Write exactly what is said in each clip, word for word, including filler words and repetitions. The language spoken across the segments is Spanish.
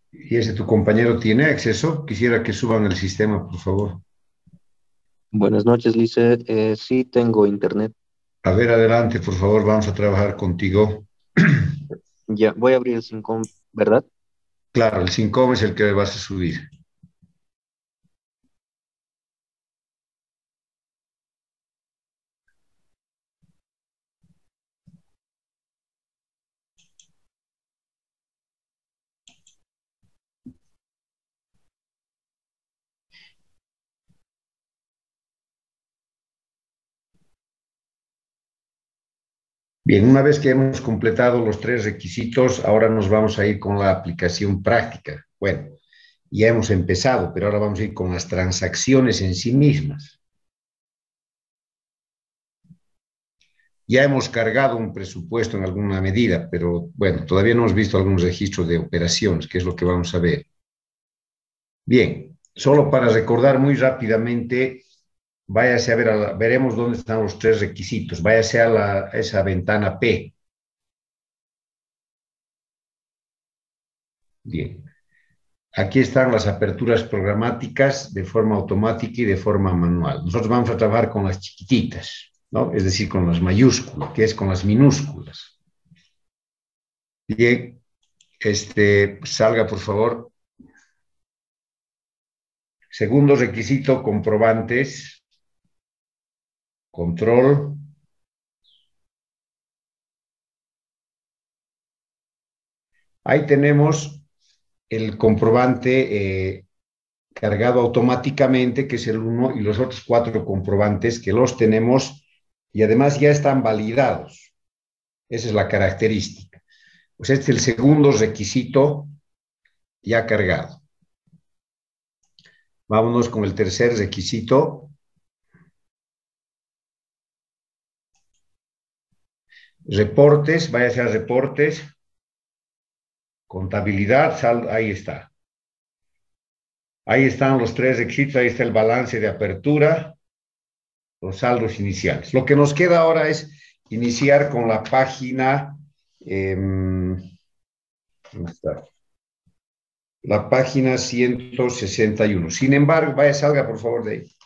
¿Y ese tu compañero tiene acceso? Quisiera que suban el sistema, por favor. Buenas noches, Lice. Eh, sí, tengo internet. A ver, adelante, por favor, vamos a trabajar contigo. Ya, voy a abrir el Syncom, ¿verdad? Claro, el cinco es el que vas a subir. Bien, una vez que hemos completado los tres requisitos, ahora nos vamos a ir con la aplicación práctica. Bueno, ya hemos empezado, pero ahora vamos a ir con las transacciones en sí mismas. Ya hemos cargado un presupuesto en alguna medida, pero bueno, todavía no hemos visto algún registro de operaciones, que es lo que vamos a ver. Bien, solo para recordar muy rápidamente, váyase a ver, a la- veremos dónde están los tres requisitos. Váyase a, la, a esa ventana P. Bien, aquí están las aperturas programáticas de forma automática y de forma manual. Nosotros vamos a trabajar con las chiquititas, ¿no? Es decir, con las mayúsculas, que es con las minúsculas. Bien, este, salga por favor. Segundo requisito, comprobantes, control. Ahí tenemos el comprobante eh, cargado automáticamente, que es el uno, y los otros cuatro comprobantes que los tenemos y además ya están validados. Esa es la característica. Pues este es el segundo requisito ya cargado. Vámonos con el tercer requisito. Reportes, váyase a reportes, contabilidad, saldo, ahí está. Ahí están los tres requisitos, ahí está el balance de apertura, los saldos iniciales. Lo que nos queda ahora es iniciar con la página, eh, ¿dónde está? La página ciento sesenta y uno. Sin embargo, vaya, salga por favor de ahí.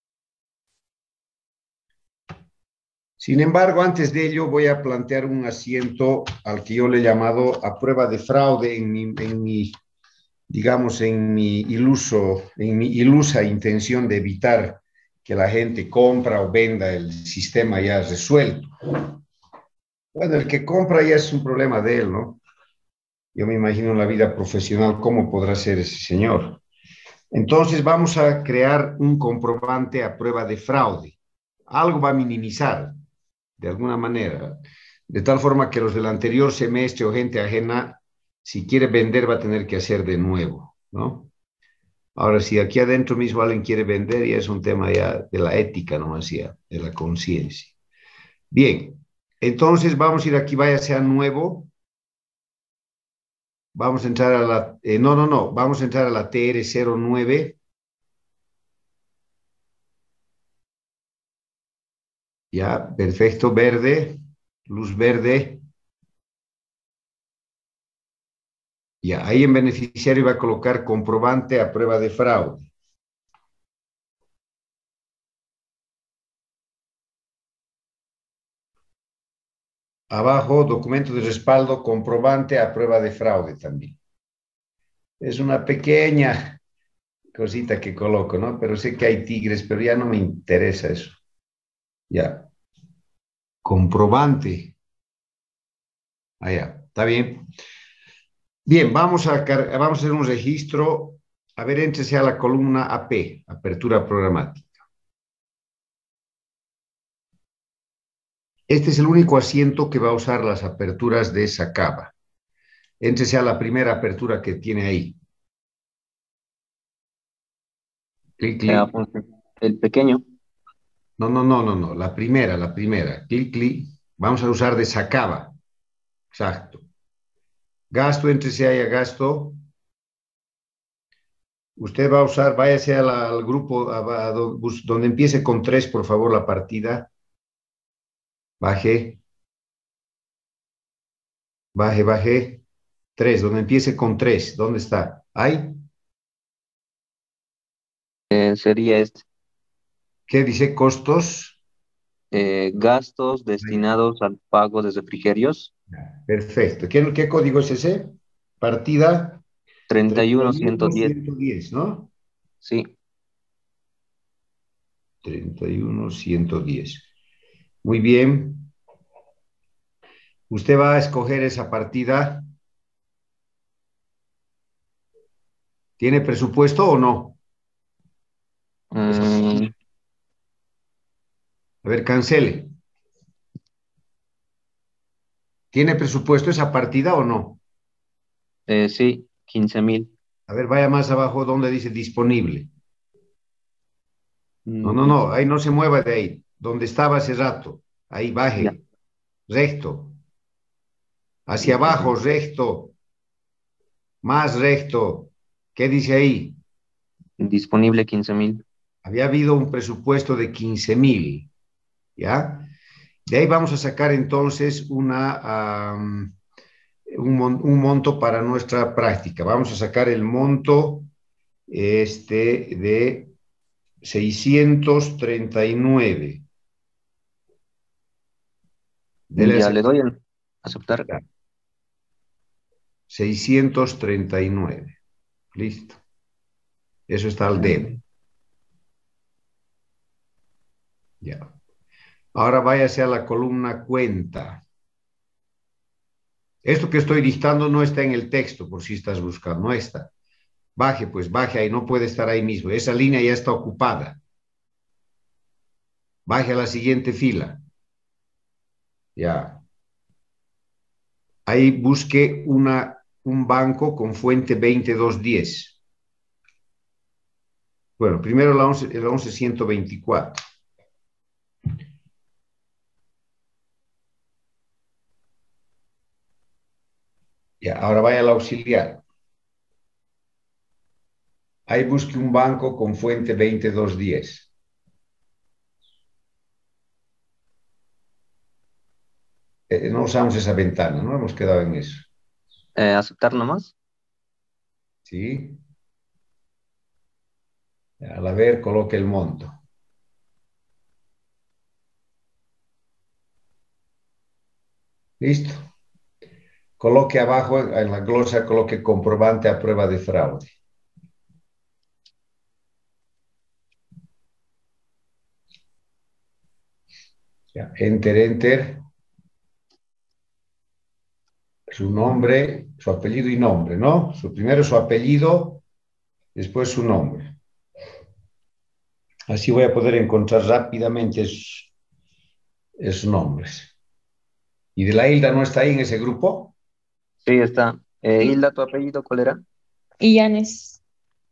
Sin embargo, antes de ello voy a plantear un asiento al que yo le he llamado a prueba de fraude en mi, en mi digamos, en mi iluso, en mi ilusa intención de evitar que la gente compra o venda el sistema ya resuelto. Bueno, el que compra ya es un problema de él, ¿no? Yo me imagino en la vida profesional cómo podrá ser ese señor. Entonces vamos a crear un comprobante a prueba de fraude. Algo va a minimizar, de alguna manera, de tal forma que los del anterior semestre o gente ajena, si quiere vender, va a tener que hacer de nuevo, ¿no? Ahora, si aquí adentro mismo alguien quiere vender, ya es un tema ya de la ética, no decía, de la conciencia. Bien, entonces vamos a ir aquí, vaya sea nuevo, vamos a entrar a la, eh, no, no, no, vamos a entrar a la T R cero nueve, ya, perfecto, verde, luz verde, ya, ahí en beneficiario va a colocar comprobante a prueba de fraude. Abajo, documento de respaldo, comprobante a prueba de fraude también. Es una pequeña cosita que coloco, ¿no? Pero sé que hay tigres, pero ya no me interesa eso. Ya, comprobante. Allá, está bien. Bien, vamos a, vamos a hacer un registro. A ver, éntrese a la columna A P, apertura programática. Este es el único asiento que va a usar las aperturas de Sacaba. Éntrese a la primera apertura que tiene ahí. Clic, Ya, clic. pues, el pequeño. No, no, no, no, no. La primera, la primera. Clic, clic. Vamos a usar de Sacaba. Exacto. Gasto, éntrese ahí a gasto. Usted va a usar, váyase a la, al grupo a, a, donde empiece con tres, por favor, la partida. Baje, baje, baje. tres, donde empiece con tres. ¿Dónde está? ¿Hay? Eh, sería este. ¿Qué dice? Costos. Eh, gastos Ahí está. destinados al pago de refrigerios, Perfecto. ¿Qué, qué código es ese? Partida treinta y treinta uno y ciento uno diez ciento diez, ¿no? Sí, treinta y uno ciento diez. Muy bien. Usted va a escoger esa partida. ¿Tiene presupuesto o no? Esa partida. Mm, A ver, cancele. ¿Tiene presupuesto esa partida o no? eh, sí, quince mil. A ver, vaya más abajo donde dice disponible. No, Mm, no, no, ahí no se mueva de ahí. Donde estaba hace rato. Ahí ya, baje. Recto. Hacia listo, abajo, listo. recto. Más recto. ¿Qué dice ahí? Disponible quince mil. Había habido un presupuesto de quince mil. ¿Ya? De ahí vamos a sacar entonces una, um, un, mon un, monto para nuestra práctica. Vamos a sacar el monto este, de seiscientos treinta y nueve. Dele a Ya le aceptar. doy el aceptar. seiscientos treinta y nueve. Listo. Eso está al debe. Mm, Ya. Ahora váyase a la columna cuenta. Esto que estoy dictando no está en el texto, por si estás buscando, no está. Baje, pues baje ahí, no puede estar ahí mismo. Esa línea ya está ocupada. Baje a la siguiente fila. Ya. Ahí busque una, un banco con fuente veintidós diez. Bueno, primero la once, el once ciento veinticuatro. Ya, ahora vaya al auxiliar. Ahí busque un banco con fuente veintidós diez. Eh, no usamos esa ventana, no hemos quedado en eso. eh, aceptar nomás. ¿Sí? Al haber, coloque el monto. ¿Listo? Coloque abajo, en la glosa, coloque comprobante a prueba de fraude. Ya. Enter, enter. Su nombre, su apellido y nombre, ¿no? Su primero su apellido, después su nombre. Así voy a poder encontrar rápidamente esos, esos nombres. ¿Y de la Hilda no está ahí en ese grupo? Sí, está. Eh, Sí. Hilda, ¿tu apellido cuál era? Y Yanes,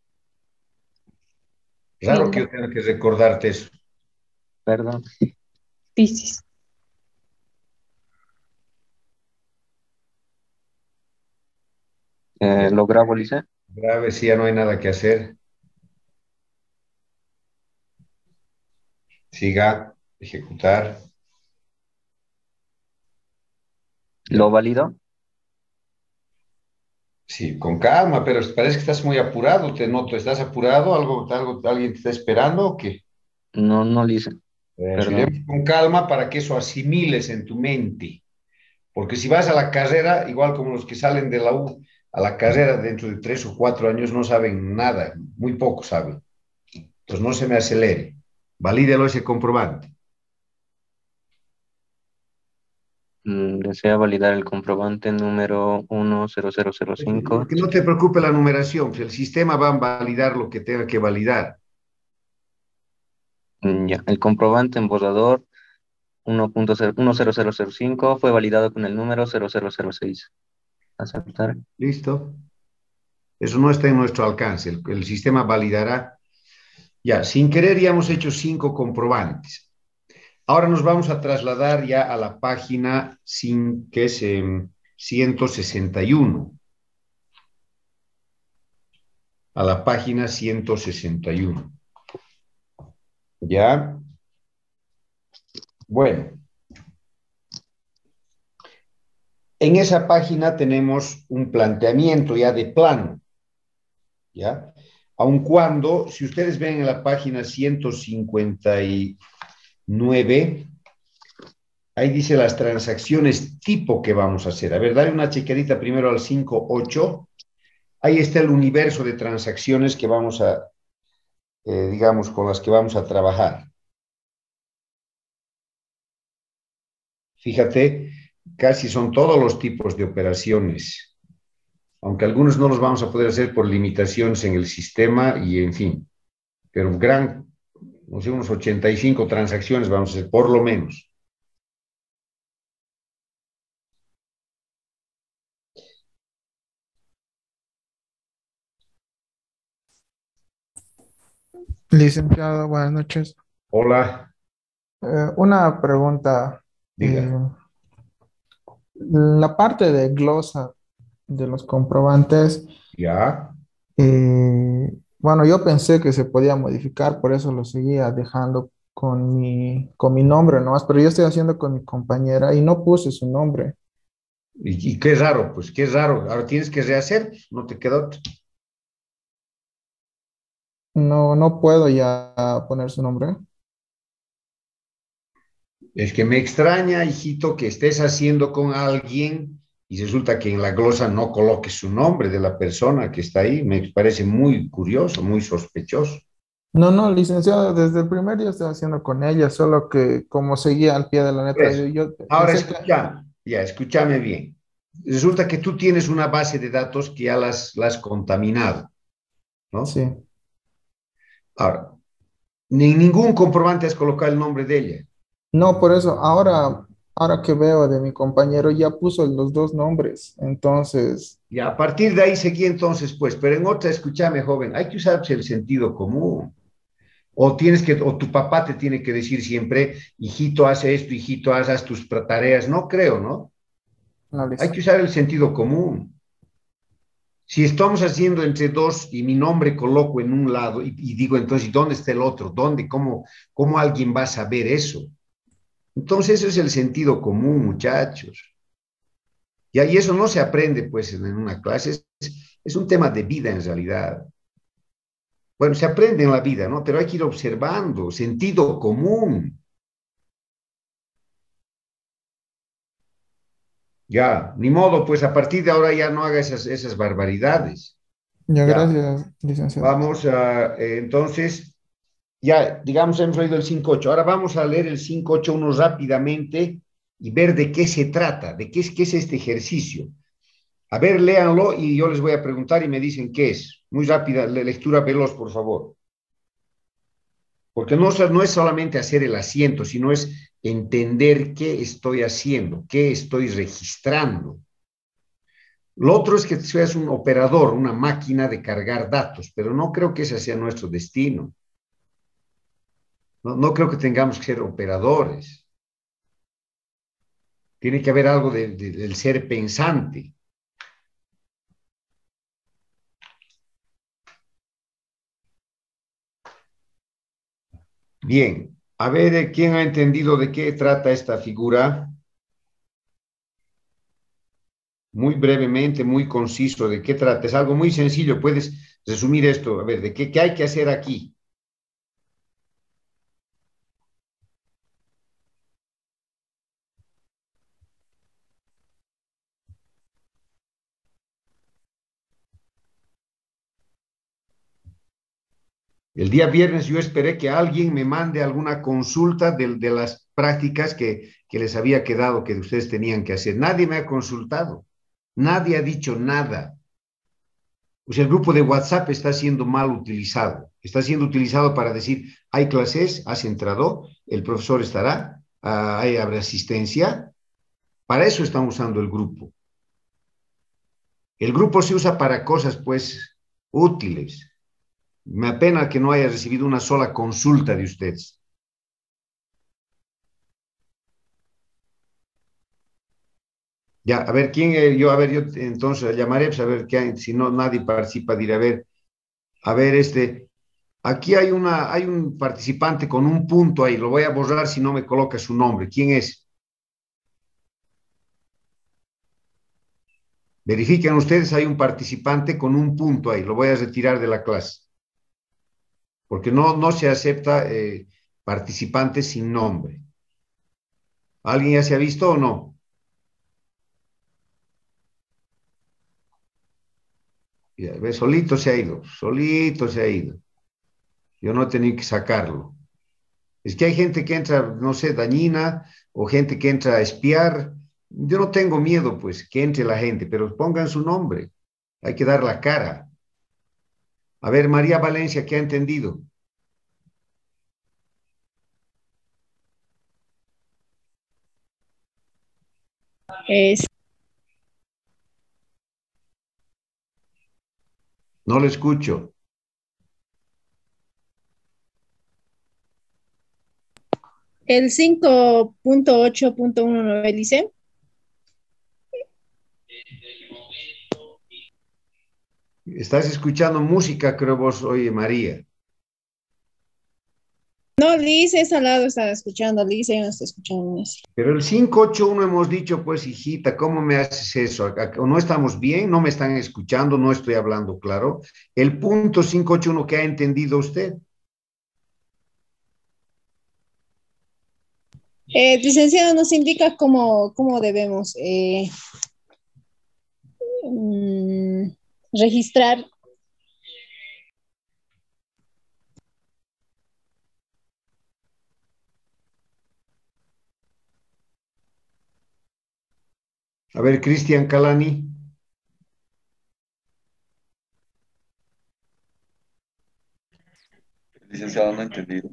Raro que Hilda, yo tenga que recordarte eso. Perdón. Piscis. Eh, Ya. ¿lo grabo, Lice? Grave, si ya no hay nada que hacer. Siga, ejecutar. ¿Lo Ya. valido? Sí, con calma, pero parece que estás muy apurado, te noto. ¿Estás apurado? ¿Algo, algo, alguien te está esperando o qué? No, no, Lice. Eso, Perdón. iremos con calma para que eso asimiles en tu mente. Porque si vas a la carrera, igual como los que salen de la U, a la carrera dentro de tres o cuatro años no saben nada, muy poco saben. Entonces no se me acelere. Valídelo ese comprobante. Mm, desea validar el comprobante número uno cero cero cero cinco. Que no te preocupe la numeración, que el sistema va a validar lo que tenga que validar. Mm, Ya, el comprobante en borrador uno punto cero uno cero cero cero cinco fue validado con el número cero cero cero seis. Aceptar. ¿Listo? Eso no está en nuestro alcance. El, el sistema validará. Ya, sin querer ya hemos hecho cinco comprobantes. Ahora nos vamos a trasladar ya a la página sin, que es eh, ciento sesenta y uno. A la página ciento sesenta y uno. ¿Ya? Bueno, En esa página tenemos un planteamiento ya de plano, ¿ya? Aun cuando, si ustedes ven en la página ciento cincuenta y nueve, ahí dice las transacciones tipo que vamos a hacer. A ver, dale una chequeadita primero al cinco punto ocho. Ahí está el universo de transacciones que vamos a, eh, digamos, con las que vamos a trabajar. Fíjate, casi son todos los tipos de operaciones, aunque algunos no los vamos a poder hacer por limitaciones en el sistema y en fin, pero un gran, no sé, unos ochenta y cinco transacciones vamos a hacer, por lo menos. Licenciado, buenas noches. Hola, Eh, una pregunta. diga. eh, la parte de glosa de los comprobantes, Ya, eh, bueno, yo pensé que se podía modificar, por eso lo seguía dejando con mi, con mi nombre nomás, pero yo estoy haciendo con mi compañera y no puse su nombre. y, y qué raro, pues qué raro. Ahora tienes que rehacer, no te queda otra. No, no puedo ya poner su nombre. Es que me extraña, hijito, que estés haciendo con alguien y resulta que en la glosa no coloques su nombre de la persona que está ahí. Me parece muy curioso, muy sospechoso. No, no, licenciado, desde el primer día estoy haciendo con ella, solo que como seguía al pie de la Por letra, eso. yo, yo Ahora pensé que... escucha, ya, escúchame bien. Resulta que tú tienes una base de datos que ya las, las has contaminado, ¿no? Sí. Ahora, ni ningún comprobante has colocado el nombre de ella. No, por eso, ahora, ahora que veo de mi compañero, ya puso los dos nombres. Entonces, Y a partir de ahí seguí entonces, pues, pero en otra, escúchame, joven, hay que usar pues, el sentido común. O tienes que, o tu papá te tiene que decir siempre, hijito, haz esto, hijito, haz, haz tus tareas. No creo, ¿no? no Hay listo. que usar el sentido común. Si estamos haciendo entre dos y mi nombre coloco en un lado y, y digo, entonces, ¿dónde está el otro? ¿Dónde? ¿Cómo, cómo alguien va a saber eso? Entonces, eso es el sentido común, muchachos. Y ahí eso no se aprende, pues, en una clase. Es, es un tema de vida, en realidad. Bueno, se aprende en la vida, ¿no? Pero hay que ir observando, sentido común. Ya, ni modo, pues a partir de ahora ya no haga esas, esas barbaridades. Ya, Ya, gracias, licenciado. vamos a, eh, entonces, ya, digamos, hemos leído el cinco punto ocho. Ahora vamos a leer el cinco punto ocho uno rápidamente y ver de qué se trata, de qué es, qué es este ejercicio. A ver, léanlo y yo les voy a preguntar y me dicen qué es. Muy rápida, lectura veloz, por favor. Porque no, no es solamente hacer el asiento, sino es entender qué estoy haciendo, qué estoy registrando. Lo otro es que seas un operador, una máquina de cargar datos, pero no creo que ese sea nuestro destino. No, no creo que tengamos que ser operadores. Tiene que haber algo de, de, del ser pensante. Bien, a ver, ¿quién ha entendido de qué trata esta figura? Muy brevemente, muy conciso, ¿de qué trata? Es algo muy sencillo, puedes resumir esto. A ver, ¿de qué, qué hay que hacer aquí? El día viernes yo esperé que alguien me mande alguna consulta de, de las prácticas que, que les había quedado, que ustedes tenían que hacer. Nadie me ha consultado, nadie ha dicho nada. O sea, el grupo de WhatsApp está siendo mal utilizado. Está siendo utilizado para decir, hay clases, has entrado, el profesor estará, uh, hay, habrá asistencia. Para eso están usando el grupo. El grupo se usa para cosas, pues, útiles. Me apena que no haya recibido una sola consulta de ustedes. Ya, a ver, ¿quién? Eh, yo, a ver, yo entonces llamaré, pues, a ver, qué hay, si no, nadie participa, diré, a ver, a ver, este, aquí hay una, hay un participante con un punto ahí, lo voy a borrar si no me coloca su nombre. ¿Quién es? Verifiquen ustedes, hay un participante con un punto ahí, lo voy a retirar de la clase, porque no, no se acepta eh, participantes sin nombre. ¿Alguien ya se ha visto o no? Ya, ve, solito se ha ido, solito se ha ido. Yo no he tenido que sacarlo. Es que hay gente que entra, no sé, dañina, o gente que entra a espiar. Yo no tengo miedo, pues, que entre la gente, pero pongan su nombre. Hay que dar la cara. A ver, María Valencia, ¿qué ha entendido? Es No lo escucho. el cinco punto ocho punto diecinueve, dice. Estás escuchando música, creo vos, oye, María. No, Liz es al lado, está escuchando. Liz ya no está escuchando eso. Pero el cinco ocho uno hemos dicho, pues, hijita, ¿cómo me haces eso? Acá- ¿O no estamos bien? ¿No me están escuchando? ¿No estoy hablando claro? El punto cinco ocho uno, ¿qué ha entendido usted? Eh, licenciado, nos indica cómo, cómo debemos eh, mm, registrar. A ver, Cristian Calani. Licenciado, no he entendido.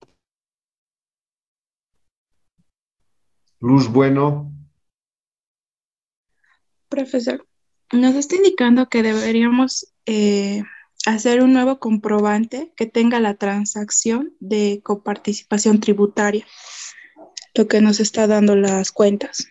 Luz Bueno. Profesor, nos está indicando que deberíamos eh, hacer un nuevo comprobante que tenga la transacción de coparticipación tributaria, lo que nos está dando las cuentas.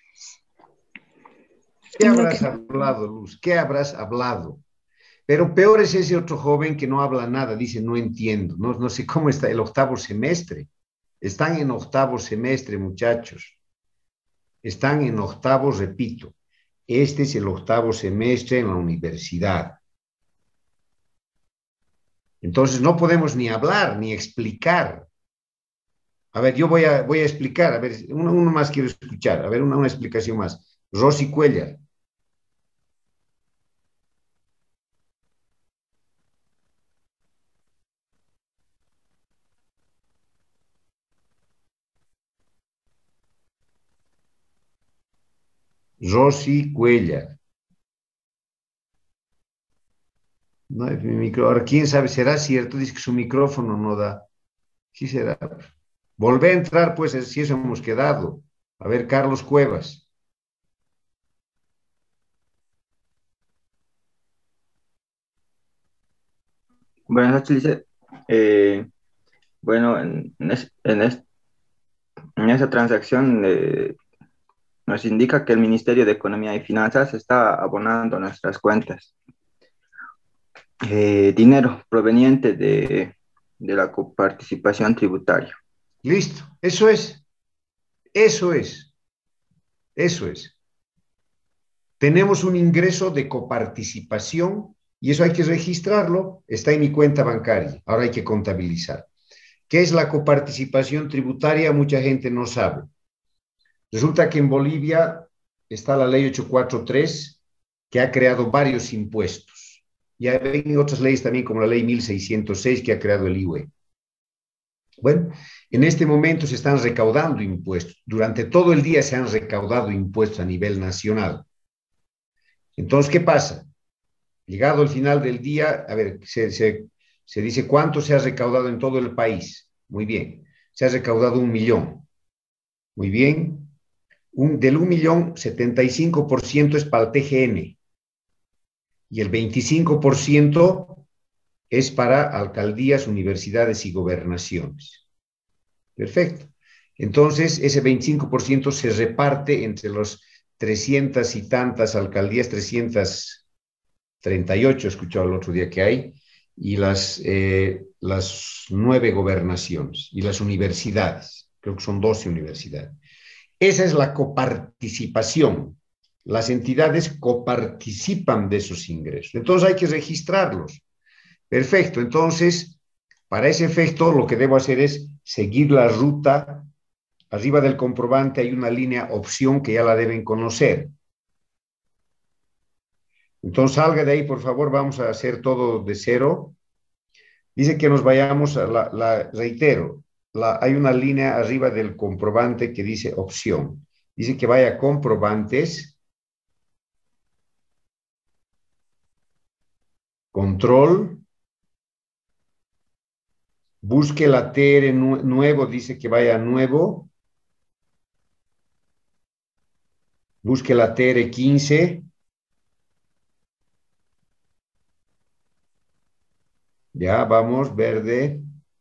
¿Qué Lo habrás que- hablado, Luz? ¿Qué habrás hablado? Pero peor es ese otro joven que no habla nada, dice, no entiendo, no, no sé cómo está el octavo semestre. Están en octavo semestre, muchachos. Están en octavo, repito. Este es el octavo semestre en la universidad. Entonces no podemos ni hablar, ni explicar. A ver, yo voy a, voy a explicar, a ver, uno, uno más quiero escuchar, a ver, una, una explicación más. Rosy Cuellar. Rosy Cuellar. No, es mi micro. Ahora, quién sabe, será cierto, dice que su micrófono no da. ¿Qué será? Volvé a entrar, pues, si eso hemos quedado. A ver, Carlos Cuevas. Buenas noches, Lice. Eh, bueno, en, en, es- en es- en esa transacción eh, nos indica que el Ministerio de Economía y Finanzas está abonando a nuestras cuentas eh, dinero proveniente de, de la coparticipación tributaria. Listo, eso es, eso es, eso es. Tenemos un ingreso de coparticipación y eso hay que registrarlo, está en mi cuenta bancaria, ahora hay que contabilizar. ¿Qué es la coparticipación tributaria? Mucha gente no sabe. Resulta que en Bolivia está la ley ochocientos cuarenta y tres que ha creado varios impuestos. Y hay otras leyes también como la ley mil seiscientos seis que ha creado el I V A. Bueno, en este momento se están recaudando impuestos. Durante todo el día se han recaudado impuestos a nivel nacional. Entonces, ¿qué pasa? Llegado el final del día, a ver, se, se, se dice cuánto se ha recaudado en todo el país. Muy bien. Se ha recaudado un millón. Muy bien. Un, del un millón, setenta y cinco por ciento es para el T G N y el veinticinco por ciento es para alcaldías, universidades y gobernaciones. Perfecto. Entonces, ese veinticinco por ciento se reparte entre los trescientas y tantas alcaldías, trescientas treinta y ocho, escuchó el otro día que hay, y las, eh, las nueve gobernaciones y las universidades. Creo que son doce universidades. Esa es la coparticipación. las entidades coparticipan de esos ingresos. Entonces hay que registrarlos. Perfecto. Entonces, para ese efecto, lo que debo hacer es seguir la ruta. Arriba del comprobante hay una línea opción que ya la deben conocer. Entonces, salga de ahí, por favor, vamos a hacer todo de cero. Dice que nos vayamos a la, la reitero, la, hay una línea arriba del comprobante que dice opción. Dice que vaya a comprobantes, control, busque la T R nu nuevo, dice que vaya a nuevo, busque la T R quince, ya, vamos, verde.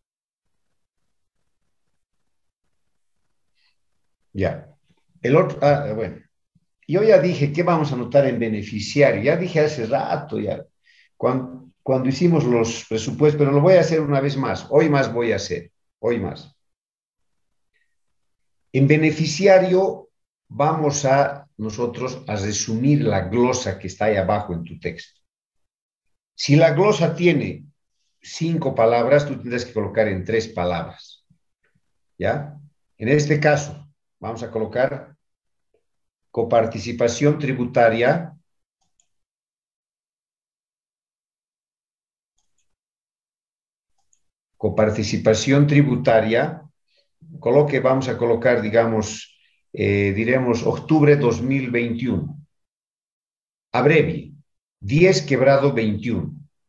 Ya. El otro, ah, bueno. Yo ya dije, ¿qué vamos a anotar en beneficiario? Ya dije hace rato, ya. Cuando, cuando hicimos los presupuestos, pero lo voy a hacer una vez más. Hoy más voy a hacer. Hoy más. En beneficiario vamos a nosotros a resumir la glosa que está ahí abajo en tu texto. Si la glosa tiene cinco palabras, tú tendrás que colocar en tres palabras. ¿Ya? En este caso, vamos a colocar coparticipación tributaria coparticipación tributaria, coloque, vamos a colocar, digamos, eh, diremos octubre dos mil veintiuno. Abrevie, diez quebrado veintiuno.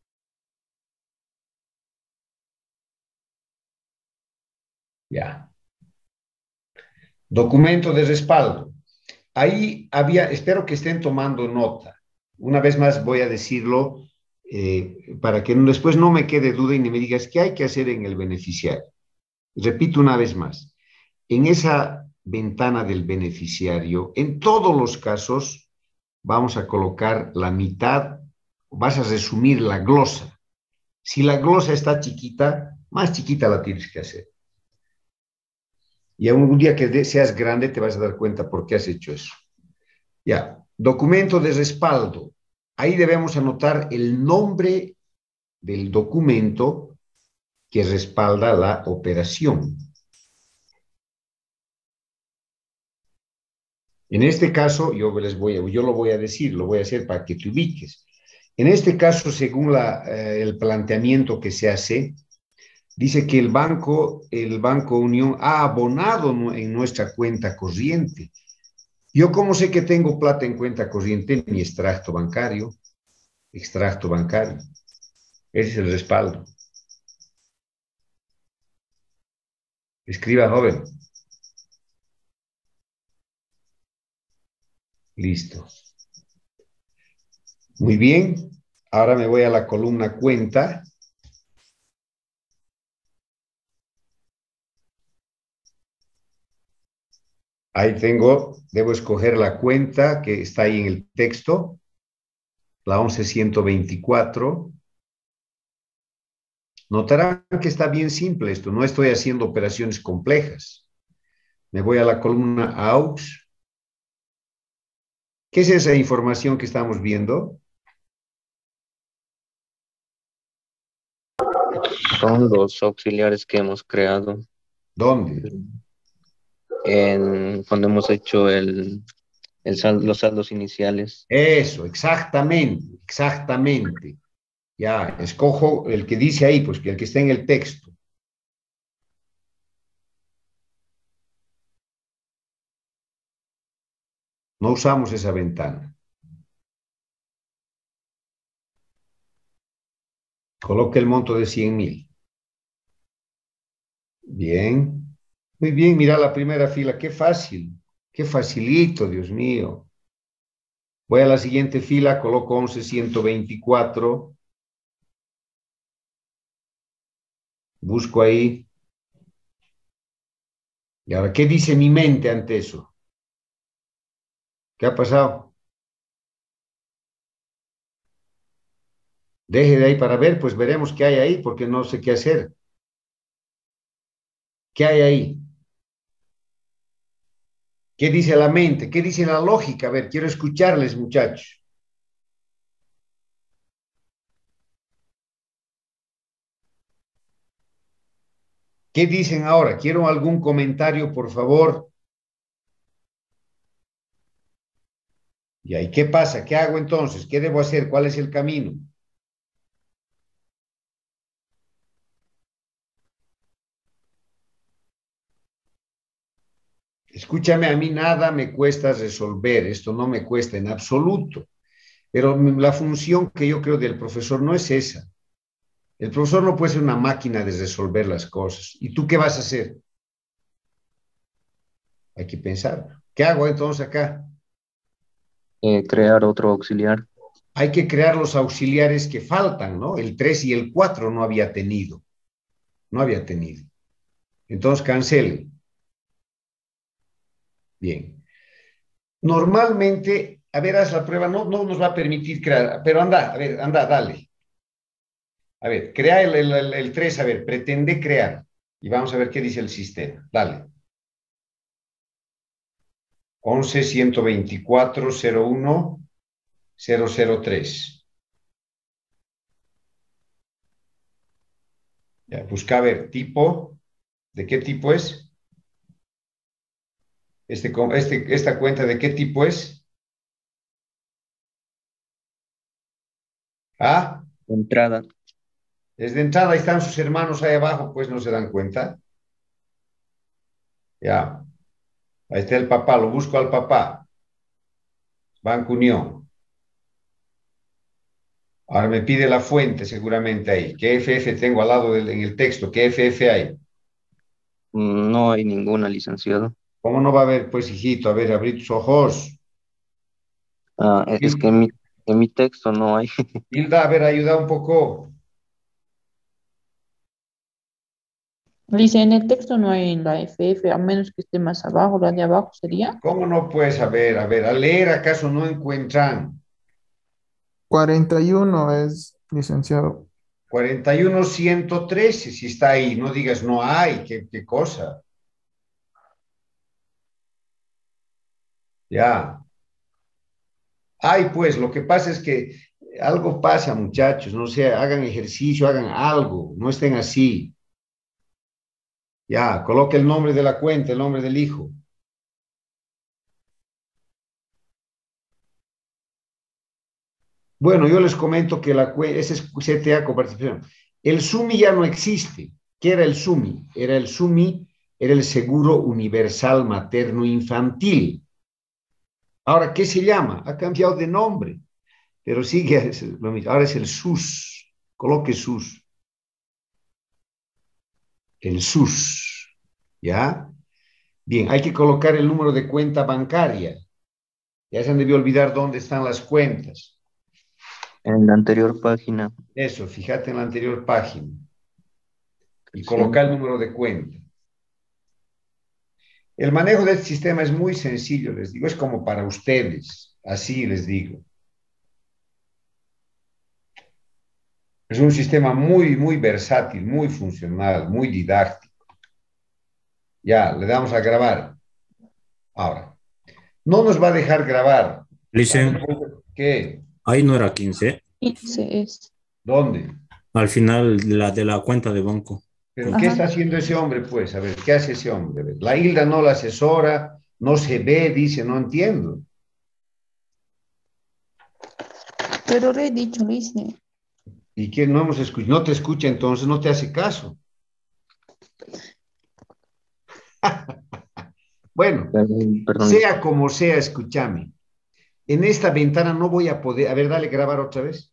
Ya. Documento de respaldo. Ahí había, espero que estén tomando nota. Una vez más voy a decirlo eh, para que después no me quede duda y ni me digas qué hay que hacer en el beneficiario. Repito una vez más. En esa ventana del beneficiario, en todos los casos, vamos a colocar la mitad, vas a resumir la glosa. Si la glosa está chiquita, más chiquita la tienes que hacer. Y un día que seas grande te vas a dar cuenta por qué has hecho eso. Ya, documento de respaldo. Ahí debemos anotar el nombre del documento que respalda la operación. En este caso, yo, les voy a, yo lo voy a decir, lo voy a hacer para que te ubiques. En este caso, según la, eh, el planteamiento que se hace, dice que el banco, el Banco Unión ha abonado en nuestra cuenta corriente. Yo, ¿cómo sé que tengo plata en cuenta corriente? Mi extracto bancario. Extracto bancario. Ese es el respaldo. Escriba, joven. Listo. Muy bien. Ahora me voy a la columna cuenta. Ahí tengo, debo escoger la cuenta que está ahí en el texto, la once ciento veinticuatro. Notarán que está bien simple esto, no estoy haciendo operaciones complejas. Me voy a la columna A U X. ¿Qué es esa información que estamos viendo? Son los auxiliares que hemos creado ¿Dónde? en, cuando hemos hecho el, el sal- los saldos iniciales. Eso, exactamente, exactamente. Ya, escojo el que dice ahí, pues que el que está en el texto. No usamos esa ventana. Coloque el monto de cien mil. Bien. Muy bien, mira la primera fila. Qué fácil. Qué facilito, Dios mío. Voy a la siguiente fila, coloco once ciento veinticuatro. Busco ahí. Y ahora, ¿qué dice mi mente ante eso? ¿Qué ha pasado? Deje de ahí para ver, pues veremos qué hay ahí, porque no sé qué hacer. ¿Qué hay ahí? ¿Qué dice la mente? ¿Qué dice la lógica? A ver, quiero escucharles, muchachos. ¿Qué dicen ahora? Quiero algún comentario, por favor. ¿Y ahí qué pasa? ¿Qué hago entonces? ¿Qué debo hacer? ¿Cuál es el camino? Escúchame, a mí nada me cuesta resolver, esto no me cuesta en absoluto, pero la función que yo creo del profesor no es esa. El profesor no puede ser una máquina de resolver las cosas. ¿Y tú qué vas a hacer? Hay que pensar. ¿Qué hago entonces acá? Eh, crear otro auxiliar. Hay que crear los auxiliares que faltan, ¿no? El tres y el cuatro no había tenido. No había tenido. Entonces cancele. Bien. Normalmente, a ver, haz la prueba, no, no nos va a permitir crear, pero anda, a ver, anda, dale. A ver, crea el, el, el, el tres, a ver, pretende crear. Y vamos a ver qué dice el sistema. Dale. once, ciento veinticuatro, cero uno, cero cero tres. Ya, busca a ver, tipo, ¿de qué tipo es? Este, este, esta cuenta, ¿de qué tipo es? Ah, Entrada. desde entrada, ahí están sus hermanos ahí abajo, pues no se dan cuenta. Ya, ahí está el papá, lo busco al papá. Banco Unión. Ahora me pide la fuente seguramente ahí. ¿Qué F F tengo al lado del, en el texto? ¿Qué F F hay? Mm, No hay ninguna, licenciado. ¿Cómo no va a haber, pues, hijito? A ver, abrí tus ojos. Ah, es que en mi, en mi texto no hay. Hilda, a ver, ayuda un poco. Dice, en el texto no hay la F F, a menos que esté más abajo, la de abajo sería. ¿Cómo no puedes saber? A ver, a leer, ¿acaso no encuentran? cuarenta y uno es, licenciado. cuarenta y uno, ciento trece, si está ahí, no digas no hay, qué, qué cosa. Ya. Ay, pues, lo que pasa es que algo pasa, muchachos, no sé, hagan ejercicio, hagan algo, no estén así. Ya, coloque el nombre de la cuenta, el nombre del hijo. Bueno, yo les comento que la cuenta, ese es C T A coparticipación. El SUMI ya no existe. ¿Qué era el SUMI? Era el SUMI, era el Seguro Universal Materno Infantil. Ahora, ¿qué se llama? Ha cambiado de nombre, pero sigue lo mismo. Ahora es el SUS. Coloque SUS. El SUS. ¿Ya? Bien, hay que colocar el número de cuenta bancaria. Ya se han debido olvidar dónde están las cuentas. En la anterior página. Eso, fíjate en la anterior página. Y Sí. coloca el número de cuenta. El manejo de este sistema es muy sencillo, les digo, es como para ustedes, así les digo. Es un sistema muy, muy versátil, muy funcional, muy didáctico. Ya, le damos a grabar. Ahora, no nos va a dejar grabar. Licen, ¿Qué? ahí no era quince. quince es. ¿Dónde? Al final la de la cuenta de banco. ¿Pero Ajá. qué está haciendo ese hombre, pues? A ver, ¿qué hace ese hombre? A ver, la Hilda no la asesora, no se ve, dice, no entiendo. Pero le he dicho, dice. ¿Y que no hemos escuchado? No te escucha, entonces no te hace caso. Bueno, Perdón, perdón. sea como sea, escúchame. En esta ventana no voy a poder. A ver, dale grabar otra vez.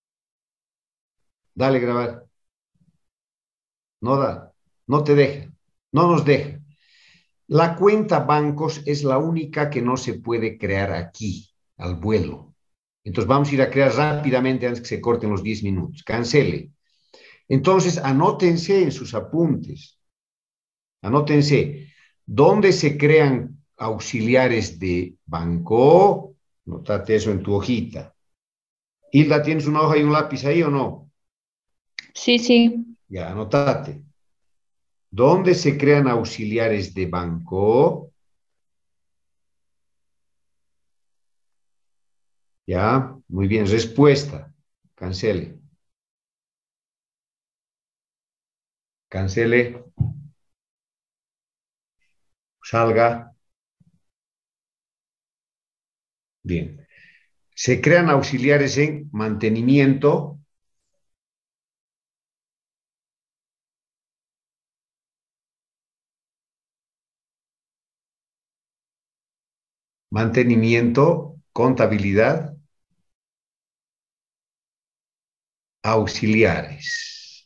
Dale grabar. No da. No te deja. No nos deja. La cuenta bancos es la única que no se puede crear aquí, al vuelo. Entonces vamos a ir a crear rápidamente antes que se corten los diez minutos. Cancele. Entonces anótense en sus apuntes. Anótense. ¿Dónde se crean auxiliares de banco? Notate eso en tu hojita. Hilda, ¿tienes una hoja y un lápiz ahí o no? Sí, sí. Ya, anotate. ¿Dónde se crean auxiliares de banco? Ya, muy bien. Respuesta. Cancele. Cancele. Salga. Bien. Se crean auxiliares en mantenimiento, mantenimiento, contabilidad, auxiliares.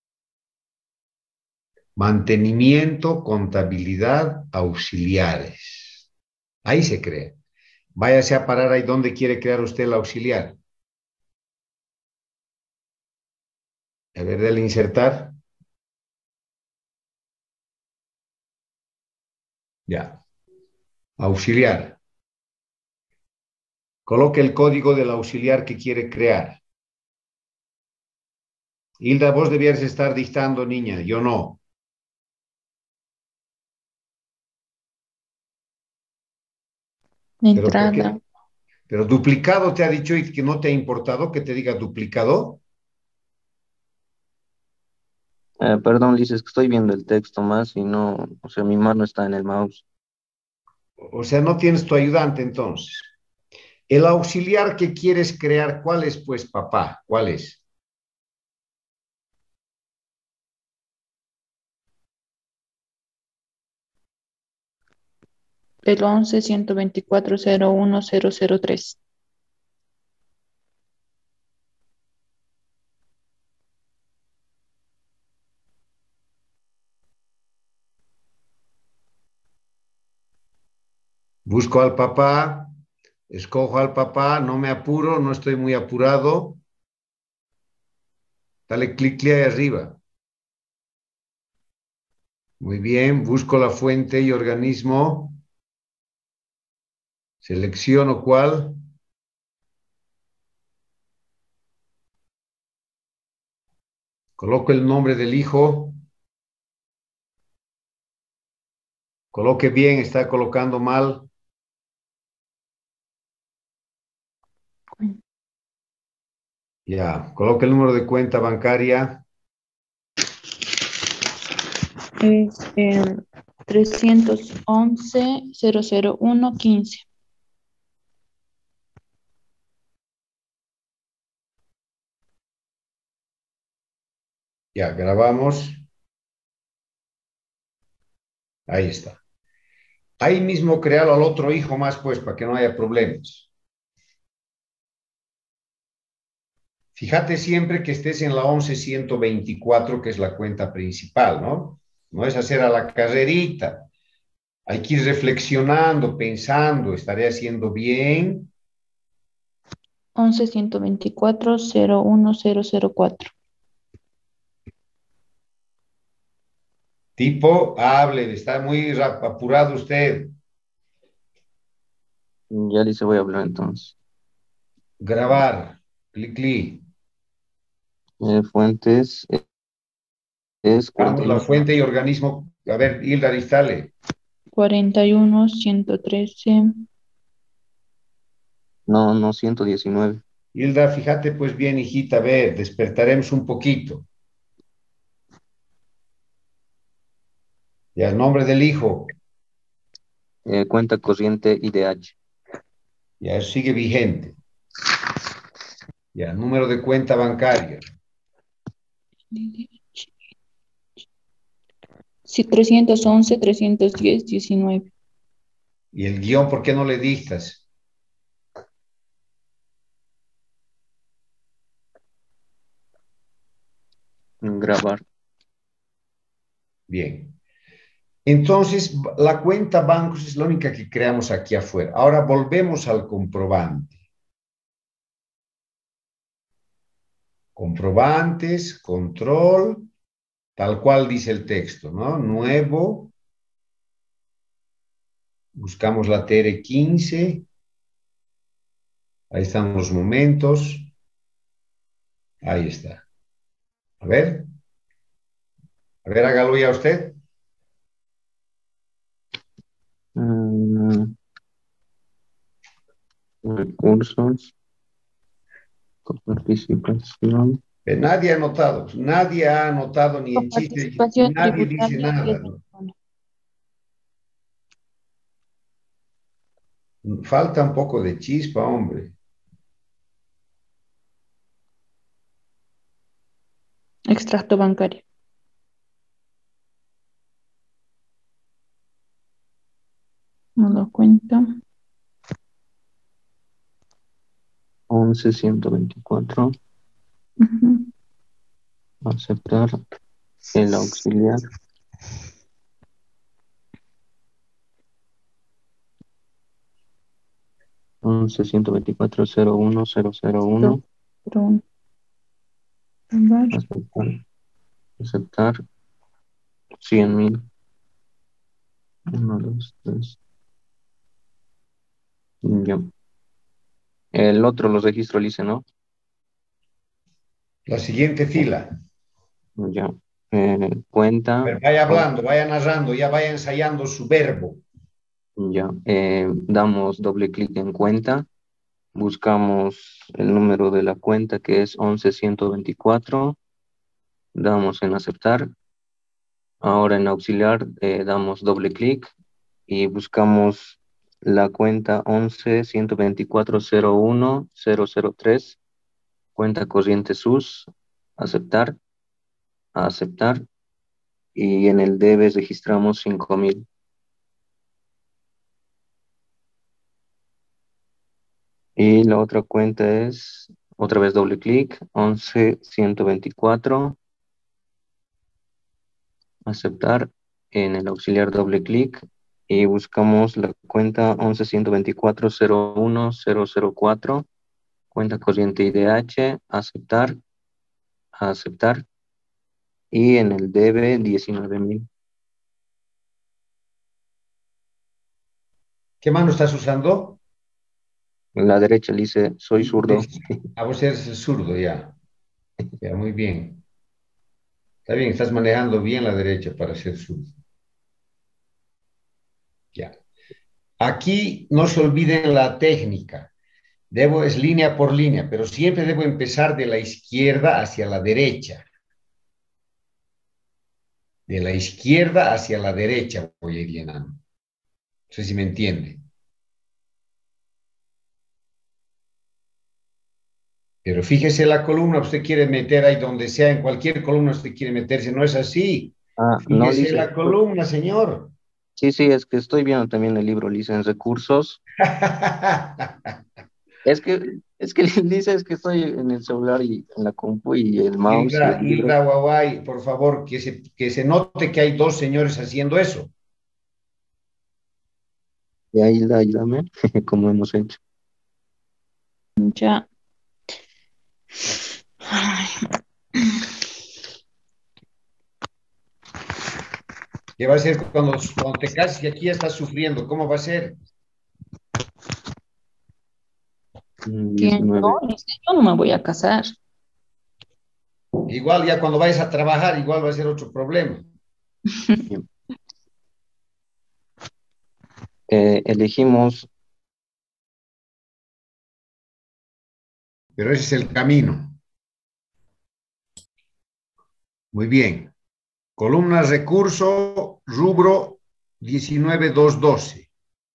Mantenimiento, contabilidad, auxiliares. Ahí se crea. Váyase a parar ahí donde quiere crear usted el auxiliar. A ver, dele insertar. Ya. Auxiliar. Coloque el código del auxiliar que quiere crear. Hilda, vos debieras estar dictando, niña. Yo no. La Pero ¿por qué? entrada. Pero duplicado te ha dicho y que no te ha importado que te diga duplicado. Eh, perdón, Liz, es que estoy viendo el texto más y no, o sea, mi mano está en el mouse. O sea, no tienes tu ayudante entonces. El auxiliar que quieres crear, ¿cuál es, pues, papá? ¿Cuál es? El once ciento veinticuatro cero uno cero cero tres. Busco al papá, escojo al papá, no me apuro, no estoy muy apurado. Dale clic, clic ahí arriba. Muy bien, busco la fuente y organismo. Selecciono cuál. Coloco el nombre del hijo. Coloque bien, está colocando mal. Ya, coloque el número de cuenta bancaria. Es el trescientos once cero cero uno quince. Ya, grabamos. Ahí está. Ahí mismo créalo al otro hijo más, pues, para que no haya problemas. Fíjate siempre que estés en la once ciento veinticuatro, que es la cuenta principal, ¿no? No es hacer a la carrerita. Hay que ir reflexionando, pensando, ¿estaré haciendo bien? once ciento veinticuatro cero uno cero cero cuatro. Tipo, hable, está muy rap- apurado usted. Ya Liz, voy a hablar entonces. Grabar, clic, clic. Eh, fuentes eh, es Vamos, la cuarenta y uno. fuente y organismo. A ver, Hilda, distale. cuarenta y uno ciento trece. No, no, ciento diecinueve. Hilda, fíjate pues bien, hijita, a ver, despertaremos un poquito. Ya, el nombre del hijo, Eh, cuenta corriente I D H. ya eso sigue vigente. Ya, número de cuenta bancaria. Sí, trescientos once trescientos diez diecinueve. Y el guión, ¿por qué no le dictas? Grabar. Bien. Entonces, la cuenta bancos es la única que creamos aquí afuera. Ahora volvemos al comprobante. Comprobantes, control, tal cual dice el texto, ¿no? Nuevo, buscamos la T R quince, ahí están los momentos, ahí está. A ver, a ver, hágalo ya usted. Mm, recursos. Coparticipación. Eh, Nadie ha anotado, nadie ha anotado ni el chiste, Coparticipación nadie dice tributaria. nada, ¿Qué ¿no? supone? Falta un poco de chispa, hombre. Extracto bancario. No lo cuenta. once ciento veinticuatro. Ujú. Aceptar el auxiliar. once ciento veinticuatro cero uno cero cero uno. Pero un- un bar. Aceptar. Aceptar. cien mil. uno, dos, tres. Ya. El otro los registro lice, ¿no? La siguiente fila. Ya. Eh, cuenta. Pero vaya hablando, vaya narrando, ya vaya ensayando su verbo. Ya. Eh, damos doble clic en cuenta. Buscamos el número de la cuenta que es once ciento veinticuatro. Damos en aceptar. Ahora en auxiliar eh, damos doble clic y buscamos la cuenta once ciento veinticuatro cero uno cero cero tres, cuenta corriente SUS, aceptar, a aceptar, y en el debe registramos cinco mil. Y la otra cuenta es, otra vez doble clic, once ciento veinticuatro, aceptar, en el auxiliar doble clic y buscamos la cuenta once ciento veinticuatro cero uno cero cero cuatro, cuenta corriente I D H, aceptar, a aceptar, y en el debe diecinueve mil. ¿Qué mano estás usando? En la derecha le dice, soy zurdo. A vos eres el zurdo, ya. Ya, muy bien. Está bien, estás manejando bien la derecha para ser zurdo. Ya. Aquí no se olviden la técnica. Debo, es línea por línea, pero siempre debo empezar de la izquierda hacia la derecha. De la izquierda hacia la derecha voy a ir llenando. No sé si me entiende. Pero fíjese la columna, usted quiere meter ahí donde sea, en cualquier columna usted quiere meterse, no es así. Ah, no, Fíjese dice, la columna, señor. sí, sí, es que estoy viendo también el libro, dice en recursos. Es que, es que dice es que estoy en el celular y en la compu y el mouse y Hilda, el libro. Hilda Guaguay, por favor, que se, que se note que hay dos señores haciendo eso. Y ahí la ayúdame, como hemos hecho. Ya. Ay, ¿Qué va a ser cuando, cuando te cases y aquí ya estás sufriendo? ¿Cómo va a ser? Mm, ¿quién diecinueve. no? Dice, yo no me voy a casar. Igual ya cuando vayas a trabajar, igual va a ser otro problema. Bien. Eh, elegimos, Pero ese es el camino. Muy bien. Columna recurso, rubro diecinueve dos doce.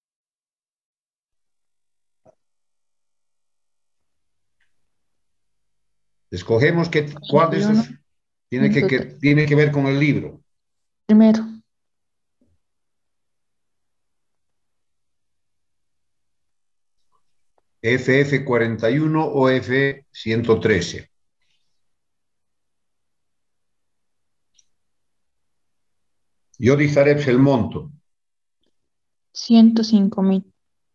Escogemos que, cuál de veintiuno estos tiene que, que, tiene que ver con el libro. Primero. F F cuarenta y uno o F ciento trece. Yo dictaré el monto. ciento cinco mil.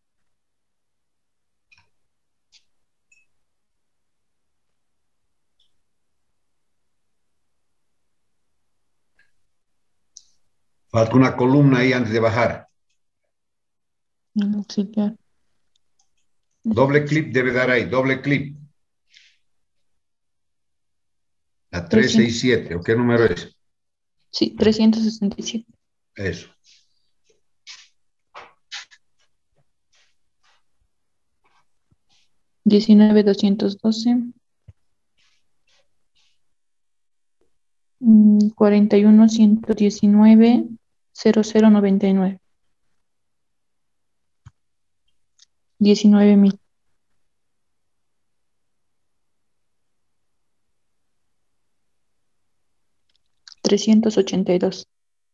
Falta una columna ahí antes de bajar. El auxiliar. Doble clic debe dar ahí, doble clic. A tres seis siete, ¿o qué número es? Sí, trescientos sesenta y siete. Eso. diecinueve doscientos doce. Mm, cuarenta y uno, ciento diecinueve, cero cero noventa y nueve. Diecinueve mil. Trescientos ochenta y dos.